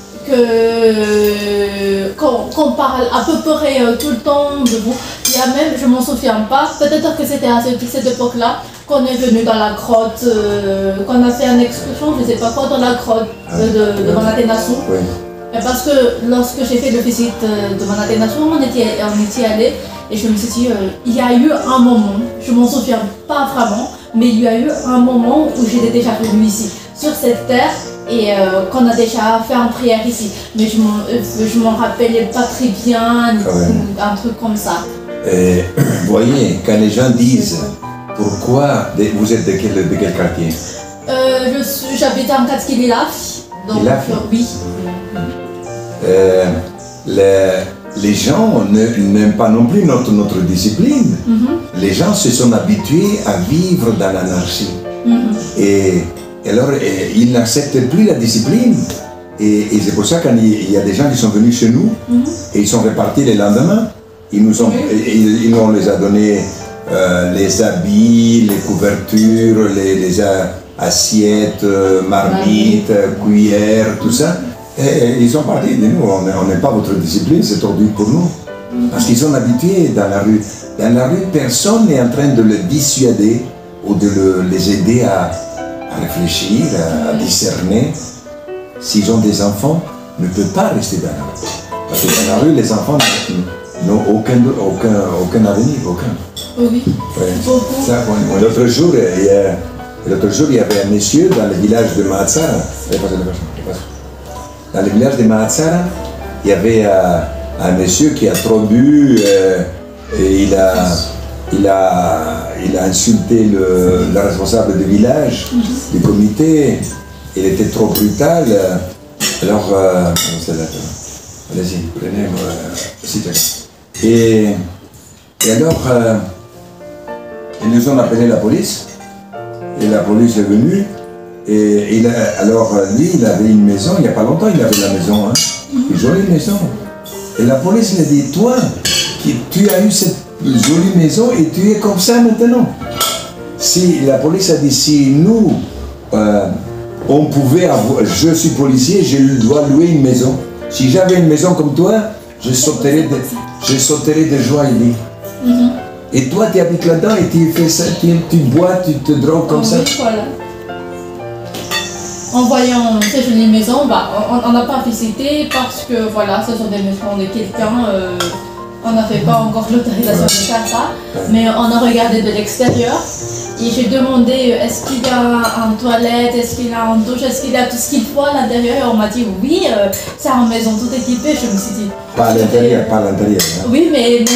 qu'on parle à peu près tout le temps de vous. Il y a même, je m'en souviens pas, peut-être que c'était à cette époque-là qu'on est venu dans la grotte, qu'on a fait une excursion, je sais pas quoi, dans la grotte devant l'Athénation. Oui. Parce que lorsque j'ai fait le visite devant l'Athénation, on était allé et je me suis dit, il y a eu un moment, je m'en souviens pas vraiment, mais il y a eu un moment où j'étais déjà venue ici, sur cette terre, et qu'on a déjà fait une prière ici. Mais je m'en rappelais pas très bien, un truc comme ça. Et, vous voyez, quand les gens disent pourquoi, vous êtes de quel quartier? J'habite en Katskililav, donc oui. Les gens n'aiment pas non plus notre discipline. Les gens se sont habitués à vivre dans l'anarchie. Et alors, ils n'acceptent plus la discipline. Et c'est pour ça qu'il y a des gens qui sont venus chez nous et ils sont repartis le lendemain. Ils nous les a donné les habits, les couvertures, les assiettes, marmites, cuillères, tout ça. Et ils sont partis de nous. On n'est pas votre discipline, c'est tordu pour nous. Parce qu'ils sont habitués dans la rue. Dans la rue, personne n'est en train de les dissuader ou de les aider à réfléchir, à discerner. S'ils ont des enfants, ne peuvent pas rester dans la rue. Parce que dans la rue, les enfants n'ont aucun avenir, aucun. Oui. Ouais. L'autre jour, il y avait un monsieur dans le village de Mahatsara. Dans le village de Mahatsara, il y avait un monsieur qui a trop bu et il a insulté le responsable du village, du comité. Il était trop brutal. Alors, allez-y, prenez et alors, ils nous ont appelé la police. Et la police est venue. Et alors, lui, il avait une maison, il n'y a pas longtemps, il avait la maison, hein, une jolie maison. Et la police lui a dit, toi, tu as eu cette jolie maison et tu es comme ça maintenant. Si la police a dit, si nous, on pouvait avoir, je suis policier, je dois louer une maison. Si j'avais une maison comme toi, je sauterais de joie, il dit. Et toi, tu habites là-dedans et tu fais ça, tu bois, tu te drogues comme ça. Oui, voilà. En voyant ces jolies maisons, on n'a pas visité parce que voilà, ce sont des maisons de quelqu'un. On n'a fait pas encore l'autorisation de faire ça, mais on a regardé de l'extérieur. Et j'ai demandé est-ce qu'il y a une toilette, est-ce qu'il y a une douche, est-ce qu'il y a tout ce qu'il faut à l'intérieur. Et on m'a dit oui, c'est une maison toute équipée. Je me suis dit. Pas à l'intérieur, pas à l'intérieur. Hein. Oui,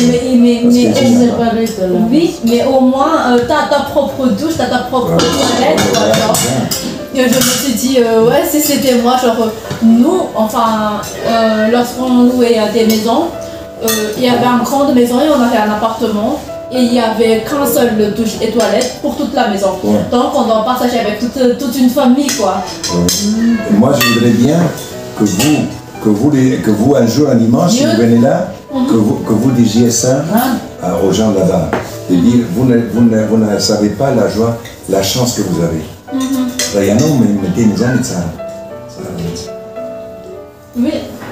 mais au moins tu as ta propre douche, tu as ta propre toilette. Et je me suis dit ouais, si c'était moi, genre nous, enfin, lorsqu'on louait des maisons, il y avait une grande maison et on avait un appartement. et il n'y avait qu'un seul douche et toilette pour toute la maison. Ouais. Donc on doit partager avec toute une famille quoi. Et moi, je voudrais bien que vous un jour, un dimanche, si vous venez là, que vous disiez ça aux gens là-bas. De dire, vous ne savez pas la joie, la chance que vous avez. Oui.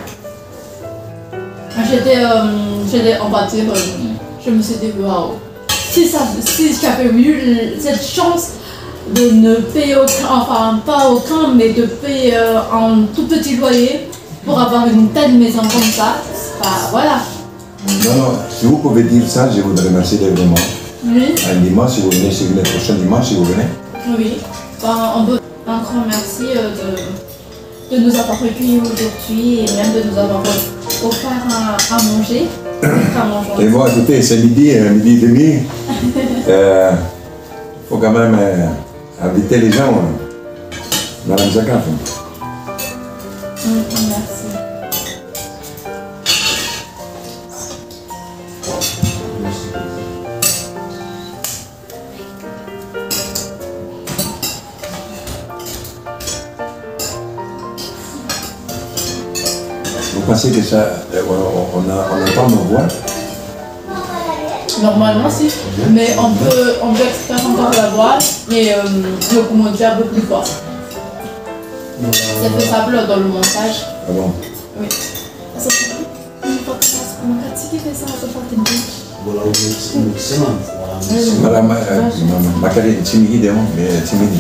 J'étais en voiture, je me suis dit waouh. Si j'avais eu cette chance de ne payer aucun, enfin pas aucun, mais de payer un tout petit loyer pour avoir une telle maison comme ça, bah voilà. Non, si vous pouvez dire ça, je vous remercie vraiment. Oui. Un dimanche, si vous venez, si vous venez le prochain dimanche, si vous venez. Oui. Un grand merci de nous avoir recueillis aujourd'hui et même de nous avoir offert à manger. Et moi, écoutez, c'est midi et demi. Il faut quand même inviter les gens. Madame Zakaf. Merci. Vous pensez que ça, on entend nos voix? Normalement si, mais on peut extraire encore la voix et le commenter un peu plus fort. C'est faisable dans le montage. Ah bon? Oui. Madame Makari, timide, mais timide.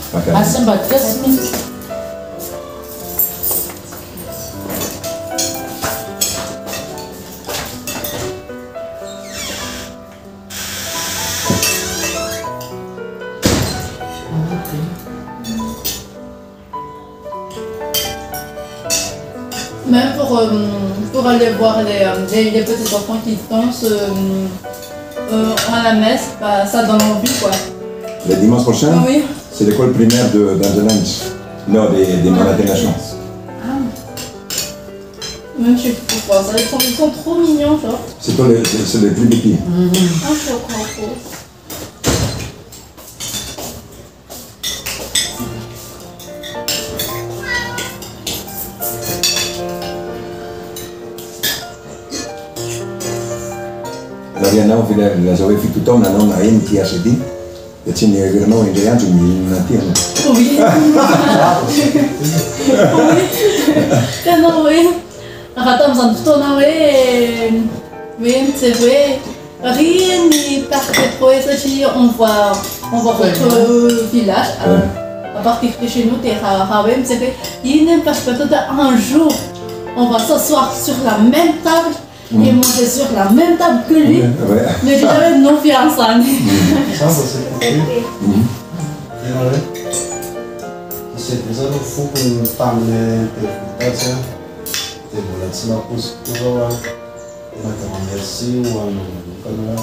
Même pour aller voir les petits enfants qui dansent à la messe, bah, ça donne envie quoi. Le dimanche prochain, Oui. c'est l'école primaire d'Angelens. Non, des Manatinations. Même je sais pas pourquoi, ils sont trop mignons genre. C'est le plus petit. Ah, je crois trop. L'Ariana, la j'avais fait tout le temps, on a une qui a chez dit. Et tu n'es vraiment une géante, une nature. Oui. Oui. Non, oui. Attends, nous avons tout oui, c'est vrai. Rien n'est parfait pour essayer. On voit votre village à partir de chez nous, c'est vrai. Il n'est pas peut-être un jour, on va s'asseoir sur la même table et manger sur la même table que lui. Mais j'avais non fiancé. Ça, c'est c'est ça, il faut qu'on parle de ça. C'est bon, là, c'est la pause pour voir. Et maintenant, merci. Ou alors,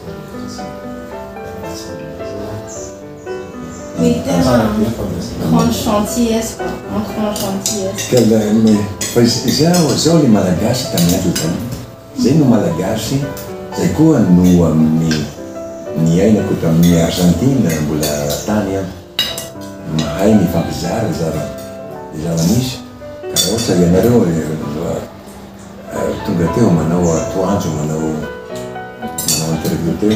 Oui, un grand chantier, quoi. Un grand chantier. Mais ça, les Malagasy, também ajudam. C'est nous Malagasy, c'est quoi nous, ni aina kuta ni Argentine, bula Tania, mahai ni fabizar, zara nish, karosa yanaro, tungateo manao tuanjo manao interviewteo.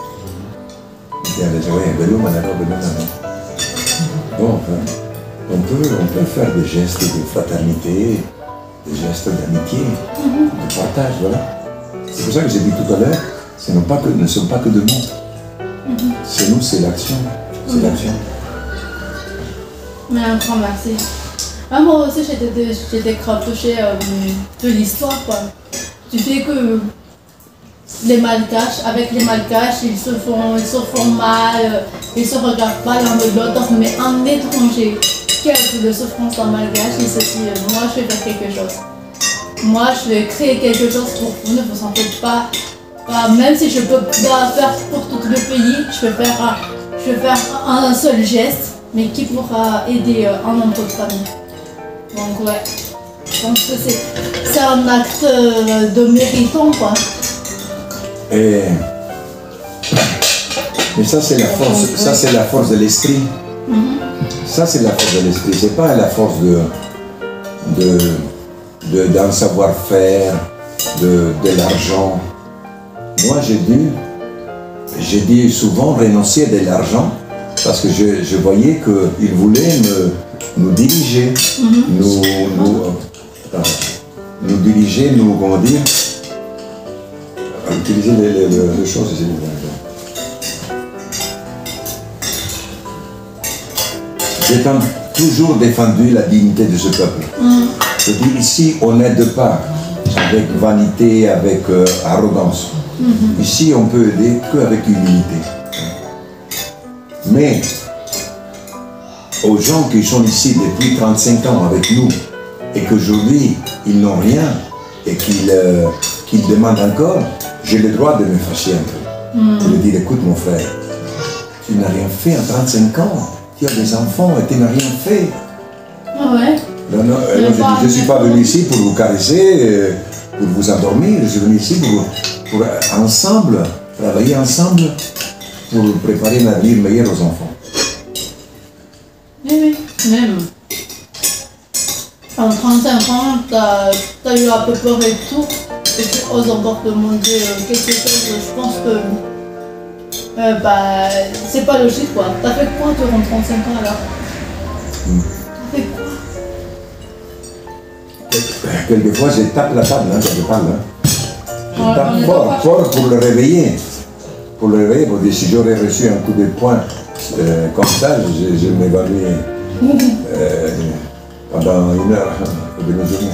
Bon, on peut faire des gestes de fraternité, des gestes d'amitié, de partage, voilà. C'est pour ça que j'ai dit tout à l'heure, ce ne sont pas que de mots. C'est nous, c'est l'action. C'est l'action. Mais un grand merci. Ah, moi aussi, j'étais grave touchée de l'histoire, quoi. Tu sais que les Malgaches, avec les Malgaches, ils se font mal, ils se regardent pas l'un de l'autre, mais un étranger qui a de souffrance en Malgache, il se dit moi je vais faire quelque chose. Moi je vais créer quelque chose pour vous, ne vous en faites pas. Même si je peux pas faire pour tout le pays, je vais faire un seul geste, mais qui pourra aider un nombre de familles. Donc ouais, je pense que c'est un acte de méritant quoi. Et Mais ça, c'est la force, ça, c'est la force de l'esprit. Ça, c'est la force de l'esprit. C'est pas la force d'un savoir-faire, de l'argent. Moi, j'ai dû souvent renoncer à de l'argent parce que je voyais qu'il voulait nous diriger, nous diriger, comment dire, utiliser les choses. J'ai toujours défendu la dignité de ce peuple. Je dis ici, on n'aide pas avec vanité, avec arrogance. Ici, on peut aider qu'avec humilité. Mais aux gens qui sont ici depuis 35 ans avec nous et qu'aujourd'hui, ils n'ont rien et qu'ils demandent encore, j'ai le droit de me fâcher un peu. De dire, écoute mon frère, tu n'as rien fait en 35 ans. Tu as des enfants et tu n'as rien fait. Ah ouais. Non, je ne suis pas venu ici pour vous caresser, pour vous endormir. Je suis venu ici pour ensemble, travailler ensemble pour préparer un avenir meilleur aux enfants. Oui, même. En 35 ans, tu as eu à peu peur et tout, et tu oses encore demander quelque chose. Je pense que c'est pas logique quoi. T'as fait quoi durant 35 ans alors? T'as fait quoi? Quelquefois, je tape la table quand je parle. Je tape fort pour le réveiller. Pour le réveiller, parce que si j'aurais reçu un coup de poing comme ça, je m'évanouis pendant 1 heure de mes journées.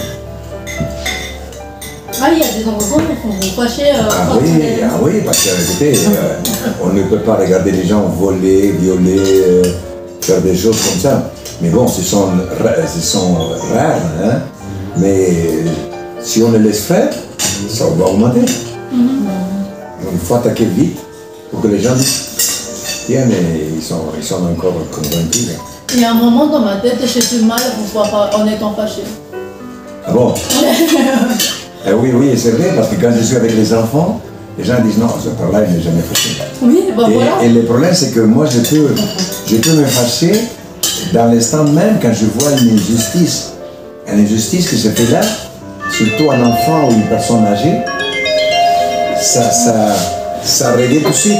Ah, il y a des enfants qui vont vous fâcher. Oui, parce que, écoutez, on ne peut pas regarder les gens voler, violer, faire des choses comme ça. Mais bon, ce sont rares, hein. Mais si on les laisse faire, ça va augmenter. Il faut attaquer vite pour que les gens disent, tiens, mais ils sont encore convaincus. Il y a un moment dans ma tête, j'ai du mal à vous voir en étant fâché. Ah bon? Oui, c'est vrai, parce que quand je suis avec les enfants, les gens disent non, ce par-là, il n'est jamais fâché. Oui, voilà. Et le problème, c'est que moi, je peux me fâcher dans l'instant même quand je vois une injustice. Une injustice qui se fait là, surtout un enfant ou une personne âgée, ça revient tout de suite.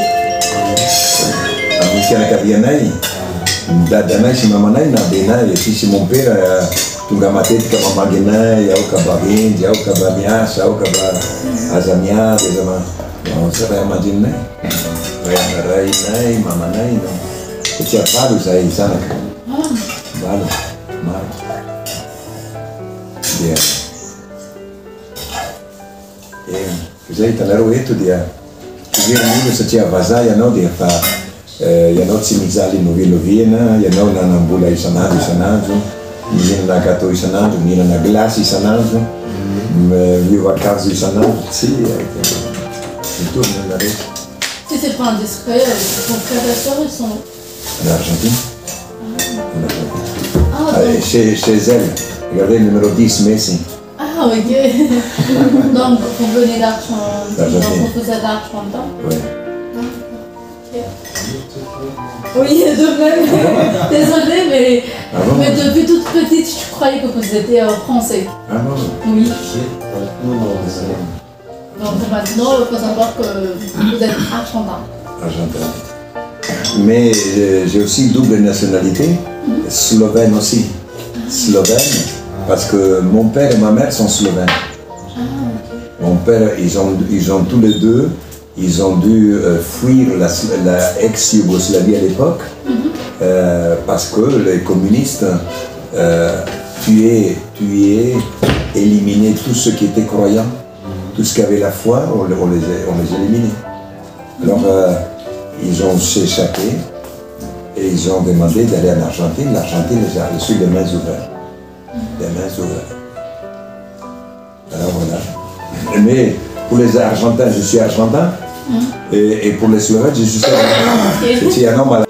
Si maman et si mon père tungamatete kama magenai au kabaginji au kabamiasha au kabazamia desama on se va imaginer rai mama nai no que paru sai sana vale mal dia cos'è talero etto dia dire amico se c'è vazai no dia fa no tsimizali no viena no na nambula isanado menina na gâteau isanandro, menina na glace isanandro, viva a casa isanandro, tudo na rede. Si c'est pas indiscret, ton frère et soeur, ils sont En Argentine. Chez elle, regardez le numéro 10, Messi. Ah, ok. Donc, vous venez d'Argentine. Donc, vous êtes d'Argentine. Oui. Oui, de même. Désolée, mais depuis toute petite, je croyais que vous étiez français. Ah non? Oui. Donc maintenant, il faut savoir que vous êtes argentin. Argentin. Mais j'ai aussi double nationalité, slovène aussi. Slovène, parce que mon père et ma mère sont slovènes. Mon père, ils ont tous les deux, ils ont dû fuir la ex-Yougoslavie à l'époque, parce que les communistes tuaient, éliminaient tous ceux qui étaient croyants, tout ce qui avait la foi, on les éliminait. Alors ils ont s'échappé et ils ont demandé d'aller en Argentine. L'Argentine les a reçus les mains ouvertes. Les mains ouvertes. Alors voilà. Mais pour les Argentins, je suis argentin. Et pour les Slovènes, je suis slovène. C'est un homme à la...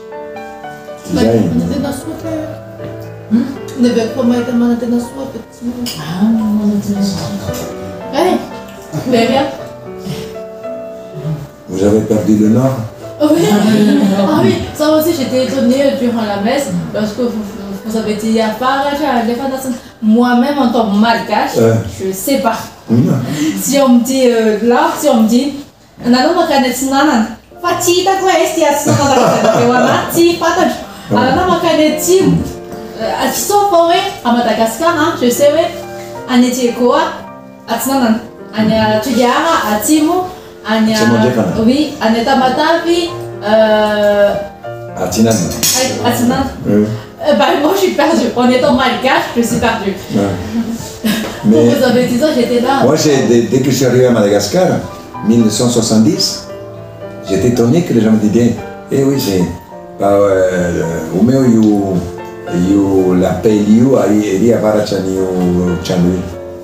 Allez, mais rien. Vous avez perdu le nord? Oui. Ah oui, ça aussi j'étais étonnée durant la messe lorsque vous avez dit à moi-même en tant que malgache, je sais pas. Si on me dit là, si on me dit à Madagascar, je sais, Anya Tudiara, Atimo, Anya. Oui, Aneta Matavi. Atinan. Atinan. Bah, moi je suis perdue. En étant malgache, je suis perdue. Mais vous avez dit ça, j'étais là. Moi, dès que je suis arrivé à Madagascar, 1970, j'étais étonné que les gens me disaient eh oui, c'est. Au meu, il l'appelle il a Varachani ou Chanui.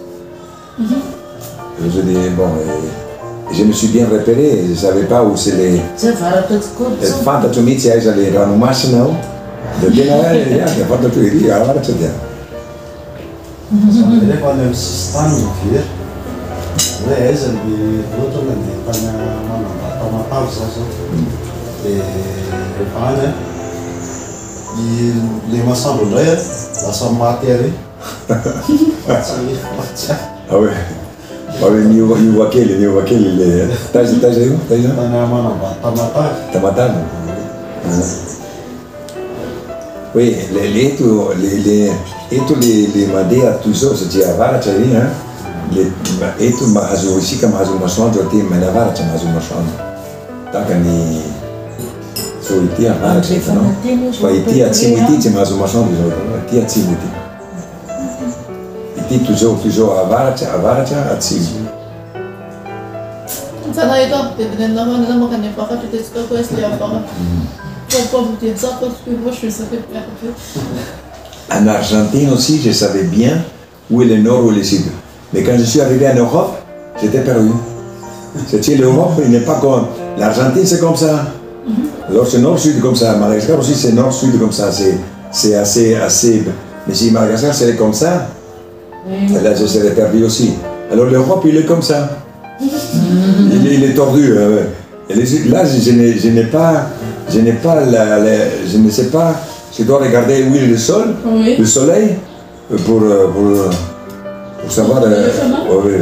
Je dis, bon, je me suis bien repéré, je ne savais pas où c'est les. Fantatumiti, j'allais dans le machin, de bien il y a Fantatumiti, à Varachani. Ele quando eu sistema vir, ele é esse de outro lado, para uma pausa só. Ana e lima sambuloia, la sambatere. Ah ouais. Ah oui, ni wakeli le. T'as eu? Tamata. Oui, les madea toujours c'était à Varachari, hein. Les mahazu aussi comme mahazu machon, j'étais manavara mahazu machon. Takani so iti a Varachari, non? Pas iti a Timiti, c'est mahazu machon déjà, iti a Timiti. Iti toujours à Varachari, à Timiti. Ça n'a été pas, non, tu t'es stocké, c'est à part. Pourquoi vous dites ça? Parce que moi je savais perdre. En Argentine aussi, je savais bien où est le nord ou le sud. Mais quand je suis arrivé en Europe, j'étais perdu. C'était l'Europe, il n'est pas comme. L'Argentine, c'est comme ça. Alors c'est nord-sud comme ça. Madagascar aussi, c'est nord-sud comme ça. C'est assez. Mais si Madagascar, c'est comme ça, là, je serais perdu aussi. Alors l'Europe, il est comme ça. Il est tordu. Là, je n'ai pas. Je ne sais pas. Je dois regarder où est le sol, le soleil, pour savoir. Oui.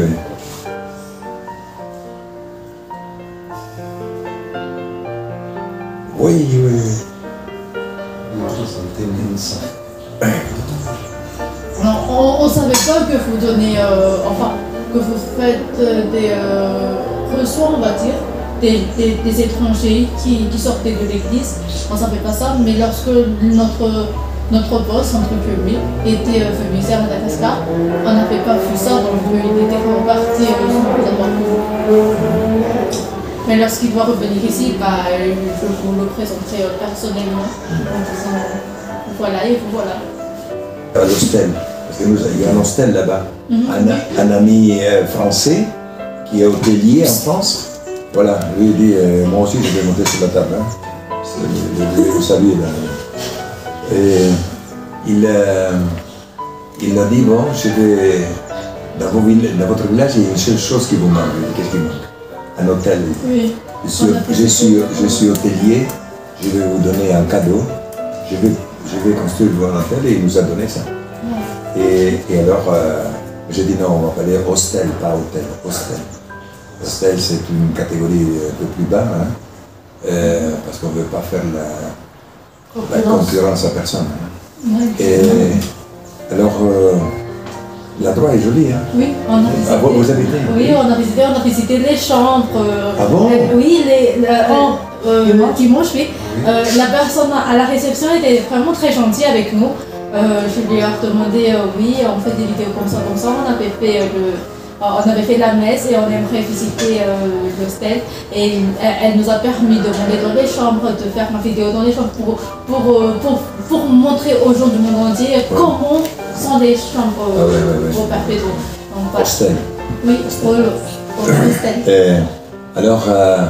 Oui. On ne savait pas que vous donnez, que vous faites des reçoits, on va dire. Des étrangers qui sortaient de l'église, on ne savait pas ça, mais lorsque notre boss, entre guillemets, était venu ici à Madagascar, on n'avait pas vu ça, donc il était reparti sans avoir vu. Mais lorsqu'il doit revenir ici, je vous le présenterai personnellement en disant voilà et voilà. À l'hostel, parce qu'il y a un hostel là-bas, un ami français qui est hôtelier en France. Voilà, lui il dit, moi aussi je vais monter sur la table, hein. Je vais vous saluer là. Et il a dit, bon, je vais, dans votre village, il y a une seule chose qui vous manque. Qu'est-ce qui manque? Un hôtel. Oui. Je suis hôtelier, je vais vous donner un cadeau, je vais construire un hôtel et il nous a donné ça. Et alors, j'ai dit non, on va parler hostel, pas hôtel, hostel. Hostel, c'est une catégorie un peu plus bas, hein, parce qu'on ne veut pas faire la concurrence à personne. Hein. Et alors, l'endroit est joli. Hein. Oui, on a visité. Vous habitez? Oui, on a visité les chambres. Ah bon? Oui, dimanche, oui. La personne à la réception était vraiment très gentille avec nous. Je lui ai demandé, oui, on fait des vidéos comme ça. On avait fait la messe et on aimerait visiter l'hostel et elle nous a permis de monter dans les chambres, de faire ma vidéo dans les chambres pour montrer aux gens du monde entier comment sont les chambres au Perpétuo. Hostel. Oui, pour l'hostel. Alors,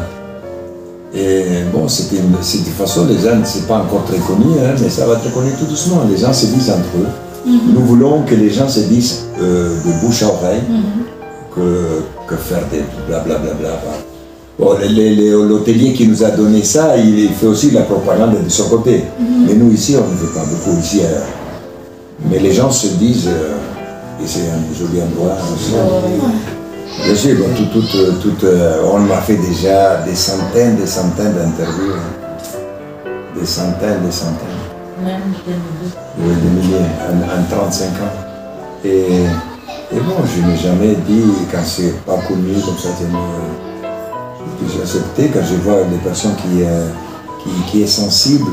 bon, c'est de toute façon, les gens, c'est pas encore très connu, hein, mais ça va être connu tout doucement. Les gens se disent entre eux. Nous voulons que les gens se disent de bouche à oreille. Que faire des blablabla. Bon, l'hôtelier qui nous a donné ça, il fait aussi la propagande de son côté. Mais nous ici, on ne fait pas beaucoup ici. Mais les gens se disent, et c'est un joli endroit aussi. Bien sûr, bon, on m'a fait déjà des centaines d'interviews. Des centaines. Même Oui, des milliers, en 35 ans. Et bon, je n'ai jamais dit, quand c'est pas connu comme ça, j'ai accepté quand je vois des personnes qui est sensible,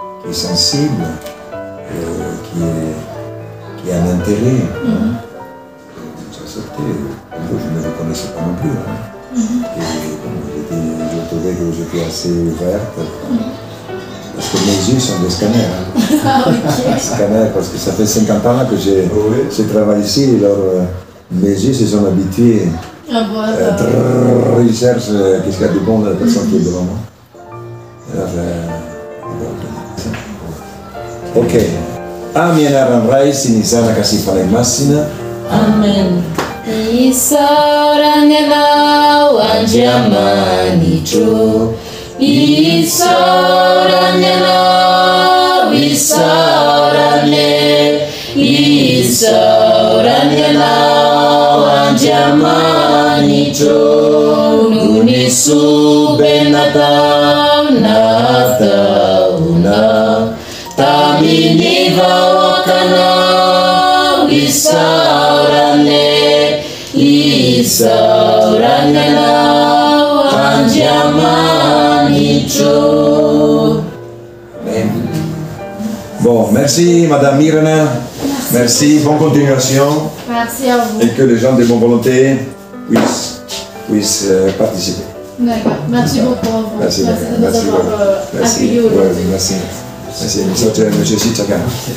qui a un intérêt. J'ai accepté. Moi, je ne le connaissais pas non plus. Et bon, je trouvais que j'étais assez ouverte. Parce que mes yeux sont des scanners. Scanners, parce que ça fait 50 ans que je travaille ici, alors mes yeux se sont habitués. Ils cherchent qu'est-ce qu'il y a de bon dans la personne qui est devant moi. Alors, ok. Amina Ramrai, Sinisana Kasifale Massina. Amen. Isaranela wanjamanicho. Isaranela, Isaranela wanjamanicho. Nunisu benatauna taminiva wakana. Isaranela wanjamanicho. Bon, merci Madame Irena. Merci, bonne continuation. Merci à vous. Et que les gens de bonne volonté puissent participer. D'accord. Merci beaucoup à vous. Merci, de nous merci, avoir accueillis aujourd'hui. merci. Monsieur Chaka.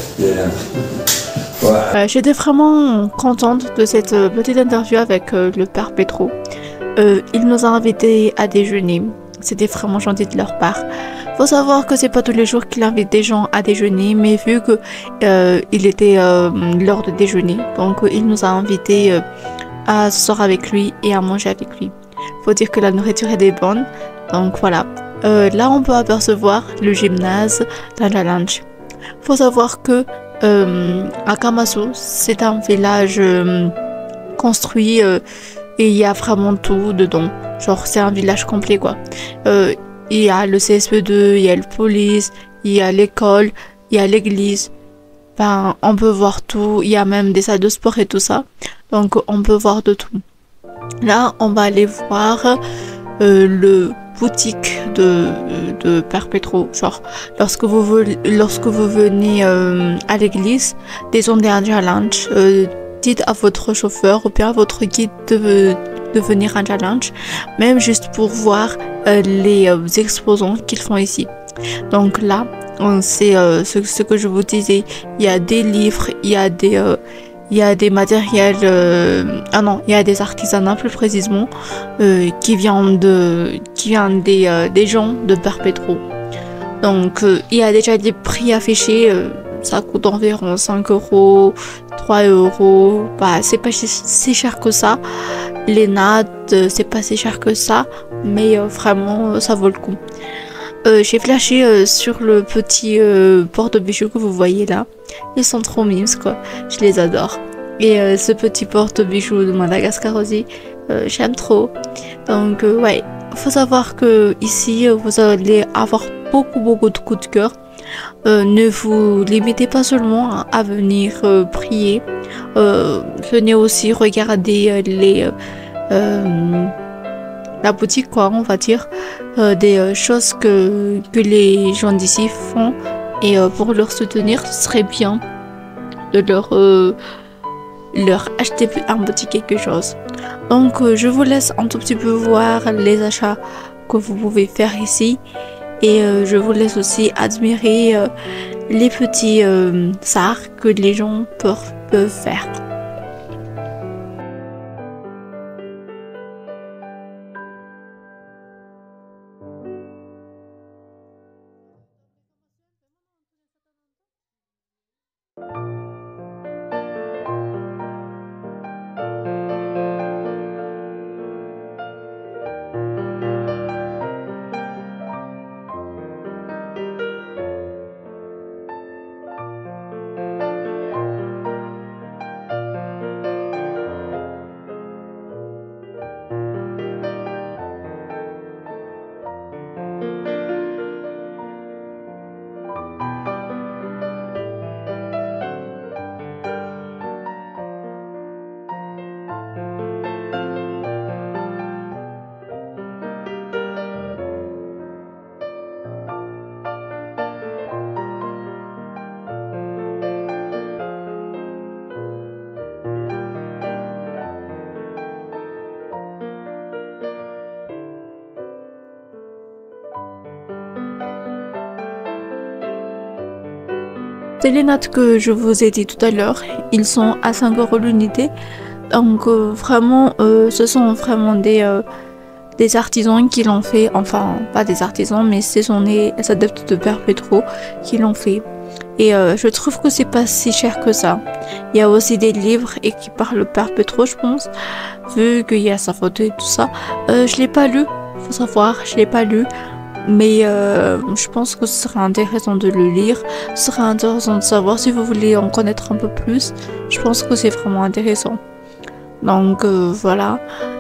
J'étais vraiment contente de cette petite interview avec le père Petro. Il nous a invités à déjeuner. C'était vraiment gentil de leur part. Faut savoir que c'est pas tous les jours qu'il invite des gens à déjeuner, mais vu que il était l'heure de déjeuner, donc il nous a invités à sortir avec lui et à manger avec lui. Faut dire que la nourriture était bonne, donc voilà. Là, on peut apercevoir le gymnase d'Anjalanch. Faut savoir que à Kamasu, c'est un village construit et il y a vraiment tout dedans. Genre, c'est un village complet, quoi. Il y a le CSP2, il y a le police, il y a l'école, il y a l'église. Ben, on peut voir tout. Il y a même des salles de sport et tout ça. Donc, on peut voir de tout. Là, on va aller voir le boutique de Père Petro. Genre, lorsque vous venez à l'église, descendez à Jalanch, dites à votre chauffeur ou bien à votre guide de venir à Jalanch, même juste pour voir les exposants qu'ils font ici. Donc là, c'est ce que je vous disais, il y a des livres, il y a des matériels, il y a des artisanats plus précisément, qui viennent des gens de Père Petro. Donc il y a déjà des prix affichés, ça coûte environ 5 €, 3 €, bah c'est pas si cher que ça. Les nattes, c'est pas si cher que ça, mais vraiment ça vaut le coup. J'ai flashé sur le petit porte-bijoux que vous voyez là. Ils sont trop mimes quoi, je les adore. Et ce petit porte-bijoux de Madagascar aussi, j'aime trop. Donc ouais, faut savoir que ici vous allez avoir beaucoup de coups de cœur. Ne vous limitez pas seulement à venir prier. Venez aussi regarder la boutique quoi, on va dire, des choses que les gens d'ici font, et pour leur soutenir, ce serait bien de leur acheter un petit quelque chose. Donc je vous laisse un tout petit peu voir les achats que vous pouvez faire ici, et je vous laisse aussi admirer les petits arts que les gens peuvent faire. C'est les nattes que je vous ai dit tout à l'heure. Ils sont à 5 € l'unité. Donc vraiment, ce sont vraiment des artisans qui l'ont fait. Enfin, pas des artisans, mais ce sont les adeptes de Père Petro qui l'ont fait. Et je trouve que c'est pas si cher que ça. Il y a aussi des livres et qui parlent de Père Petro, je pense, vu qu'il y a sa photo et tout ça. Je l'ai pas lu, faut savoir, je l'ai pas lu. Mais je pense que ce serait intéressant de le lire. Ce serait intéressant de savoir si vous voulez en connaître un peu plus. Je pense que c'est vraiment intéressant. Donc voilà.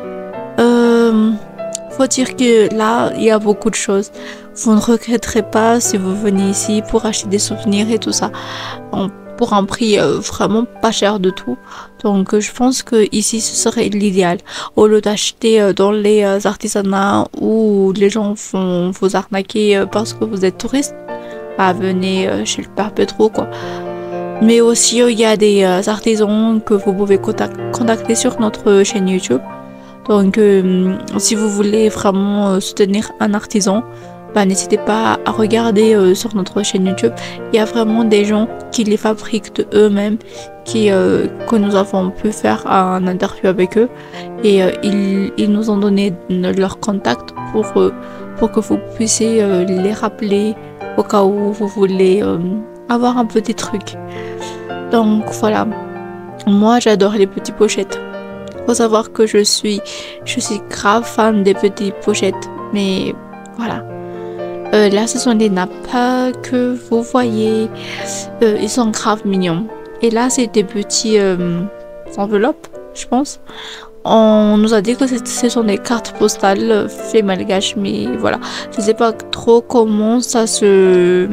Faut dire que là, il y a beaucoup de choses. Vous ne regretterez pas si vous venez ici pour acheter des souvenirs et tout ça. Pour un prix vraiment pas cher de tout. Donc je pense que ici ce serait l'idéal. Au lieu d'acheter dans les artisanats où les gens vont vous arnaquer parce que vous êtes touriste, bah, venez chez le Père Petro quoi. Mais aussi il y a des artisans que vous pouvez contacter sur notre chaîne YouTube. Donc si vous voulez vraiment soutenir un artisan, bah, n'hésitez pas à regarder sur notre chaîne YouTube. Il y a vraiment des gens qui les fabriquent de eux-mêmes, que nous avons pu faire un interview avec eux. Et ils nous ont donné leur contact pour que vous puissiez les rappeler au cas où vous voulez avoir un petit truc. Donc voilà, moi j'adore les petites pochettes. Faut savoir que je suis grave fan des petites pochettes, mais voilà. Là, ce sont des nappes que vous voyez. Ils sont grave mignons. Et là, c'est des petits enveloppes, je pense. On nous a dit que ce sont des cartes postales fait malgache, mais voilà. Je sais pas trop comment ça se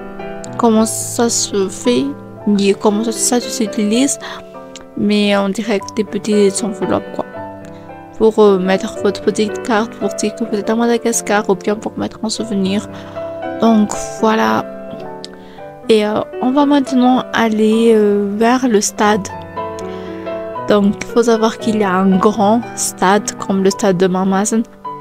fait, ni comment ça s'utilise. Mais on dirait que des petites enveloppes, quoi. Pour mettre votre petite carte, pour dire que vous êtes à Madagascar, ou bien pour mettre un souvenir. Donc voilà. Et on va maintenant aller vers le stade. Donc il faut savoir qu'il y a un grand stade, comme le stade de Marmazen,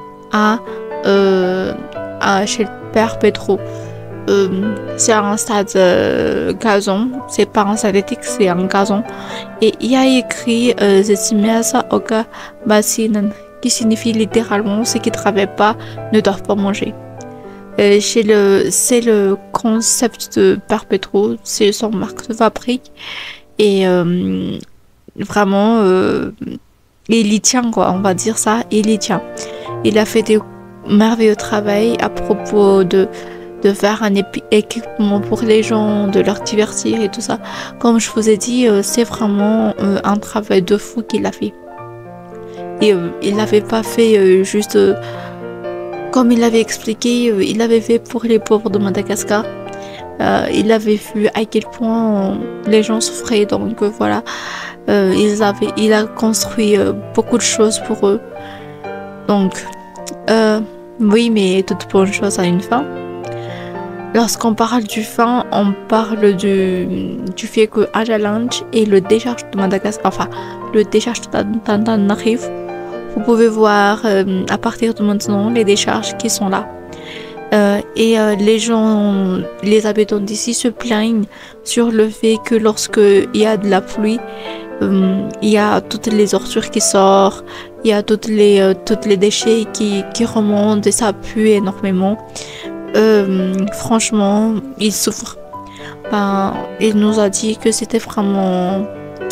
chez le Père Petro. C'est un stade gazon, c'est pas un synthétique, c'est un gazon. Et il y a écrit Zetimesa Oka Basinan, qui signifie littéralement ceux qui ne travaillent pas ne doivent pas manger. C'est le concept de Père Petro, c'est son marque de fabrique. Et vraiment, il y tient, quoi, on va dire ça, il y tient. Il a fait des merveilleux travail à propos de faire un équipement pour les gens, de leur divertir et tout ça. Comme je vous ai dit, c'est vraiment un travail de fou qu'il a fait. Et il l'avait pas fait juste comme il l'avait expliqué, il l'avait fait pour les pauvres de Madagascar. Il avait vu à quel point les gens souffraient, donc voilà. Il a construit beaucoup de choses pour eux. Donc, oui, mais toute bonne chose a une fin. Lorsqu'on parle du fin, on parle du fait que Ajalange et le décharge de Madagascar, enfin le décharge d'Antananarivo, vous pouvez voir à partir de maintenant les décharges qui sont là. Et les habitants d'ici se plaignent sur le fait que lorsqu'il y a de la pluie, il y a toutes les ordures qui sortent, il y a toutes les déchets qui remontent et ça pue énormément. Franchement, il souffre. Il nous a dit que c'était vraiment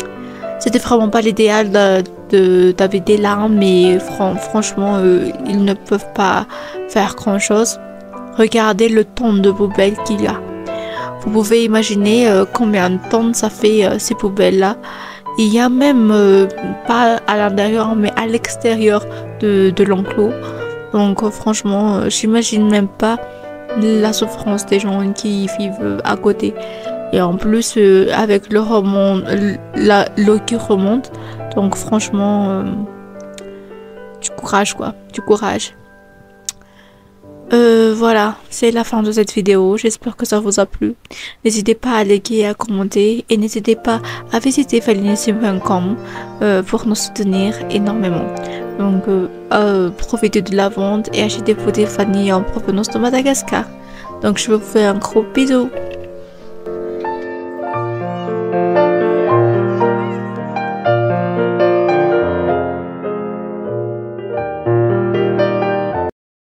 pas l'idéal d'avoir des larmes, mais franchement, ils ne peuvent pas faire grand chose. Regardez le tonne de poubelles qu'il y a. Vous pouvez imaginer combien de tonnes ça fait ces poubelles-là. Il y a même, pas à l'intérieur, mais à l'extérieur de l'enclos. Donc franchement, j'imagine même pas la souffrance des gens qui vivent à côté. Et en plus, avec l'eau qui remonte. Donc franchement, du courage quoi, du courage. Voilà, c'est la fin de cette vidéo. J'espère que ça vous a plu. N'hésitez pas à liker, à commenter et n'hésitez pas à visiter falinissime.com pour nous soutenir énormément. Donc, profitez de la vente et achetez vos Fanny en provenance de Madagascar. Donc, je vous fais un gros bisou.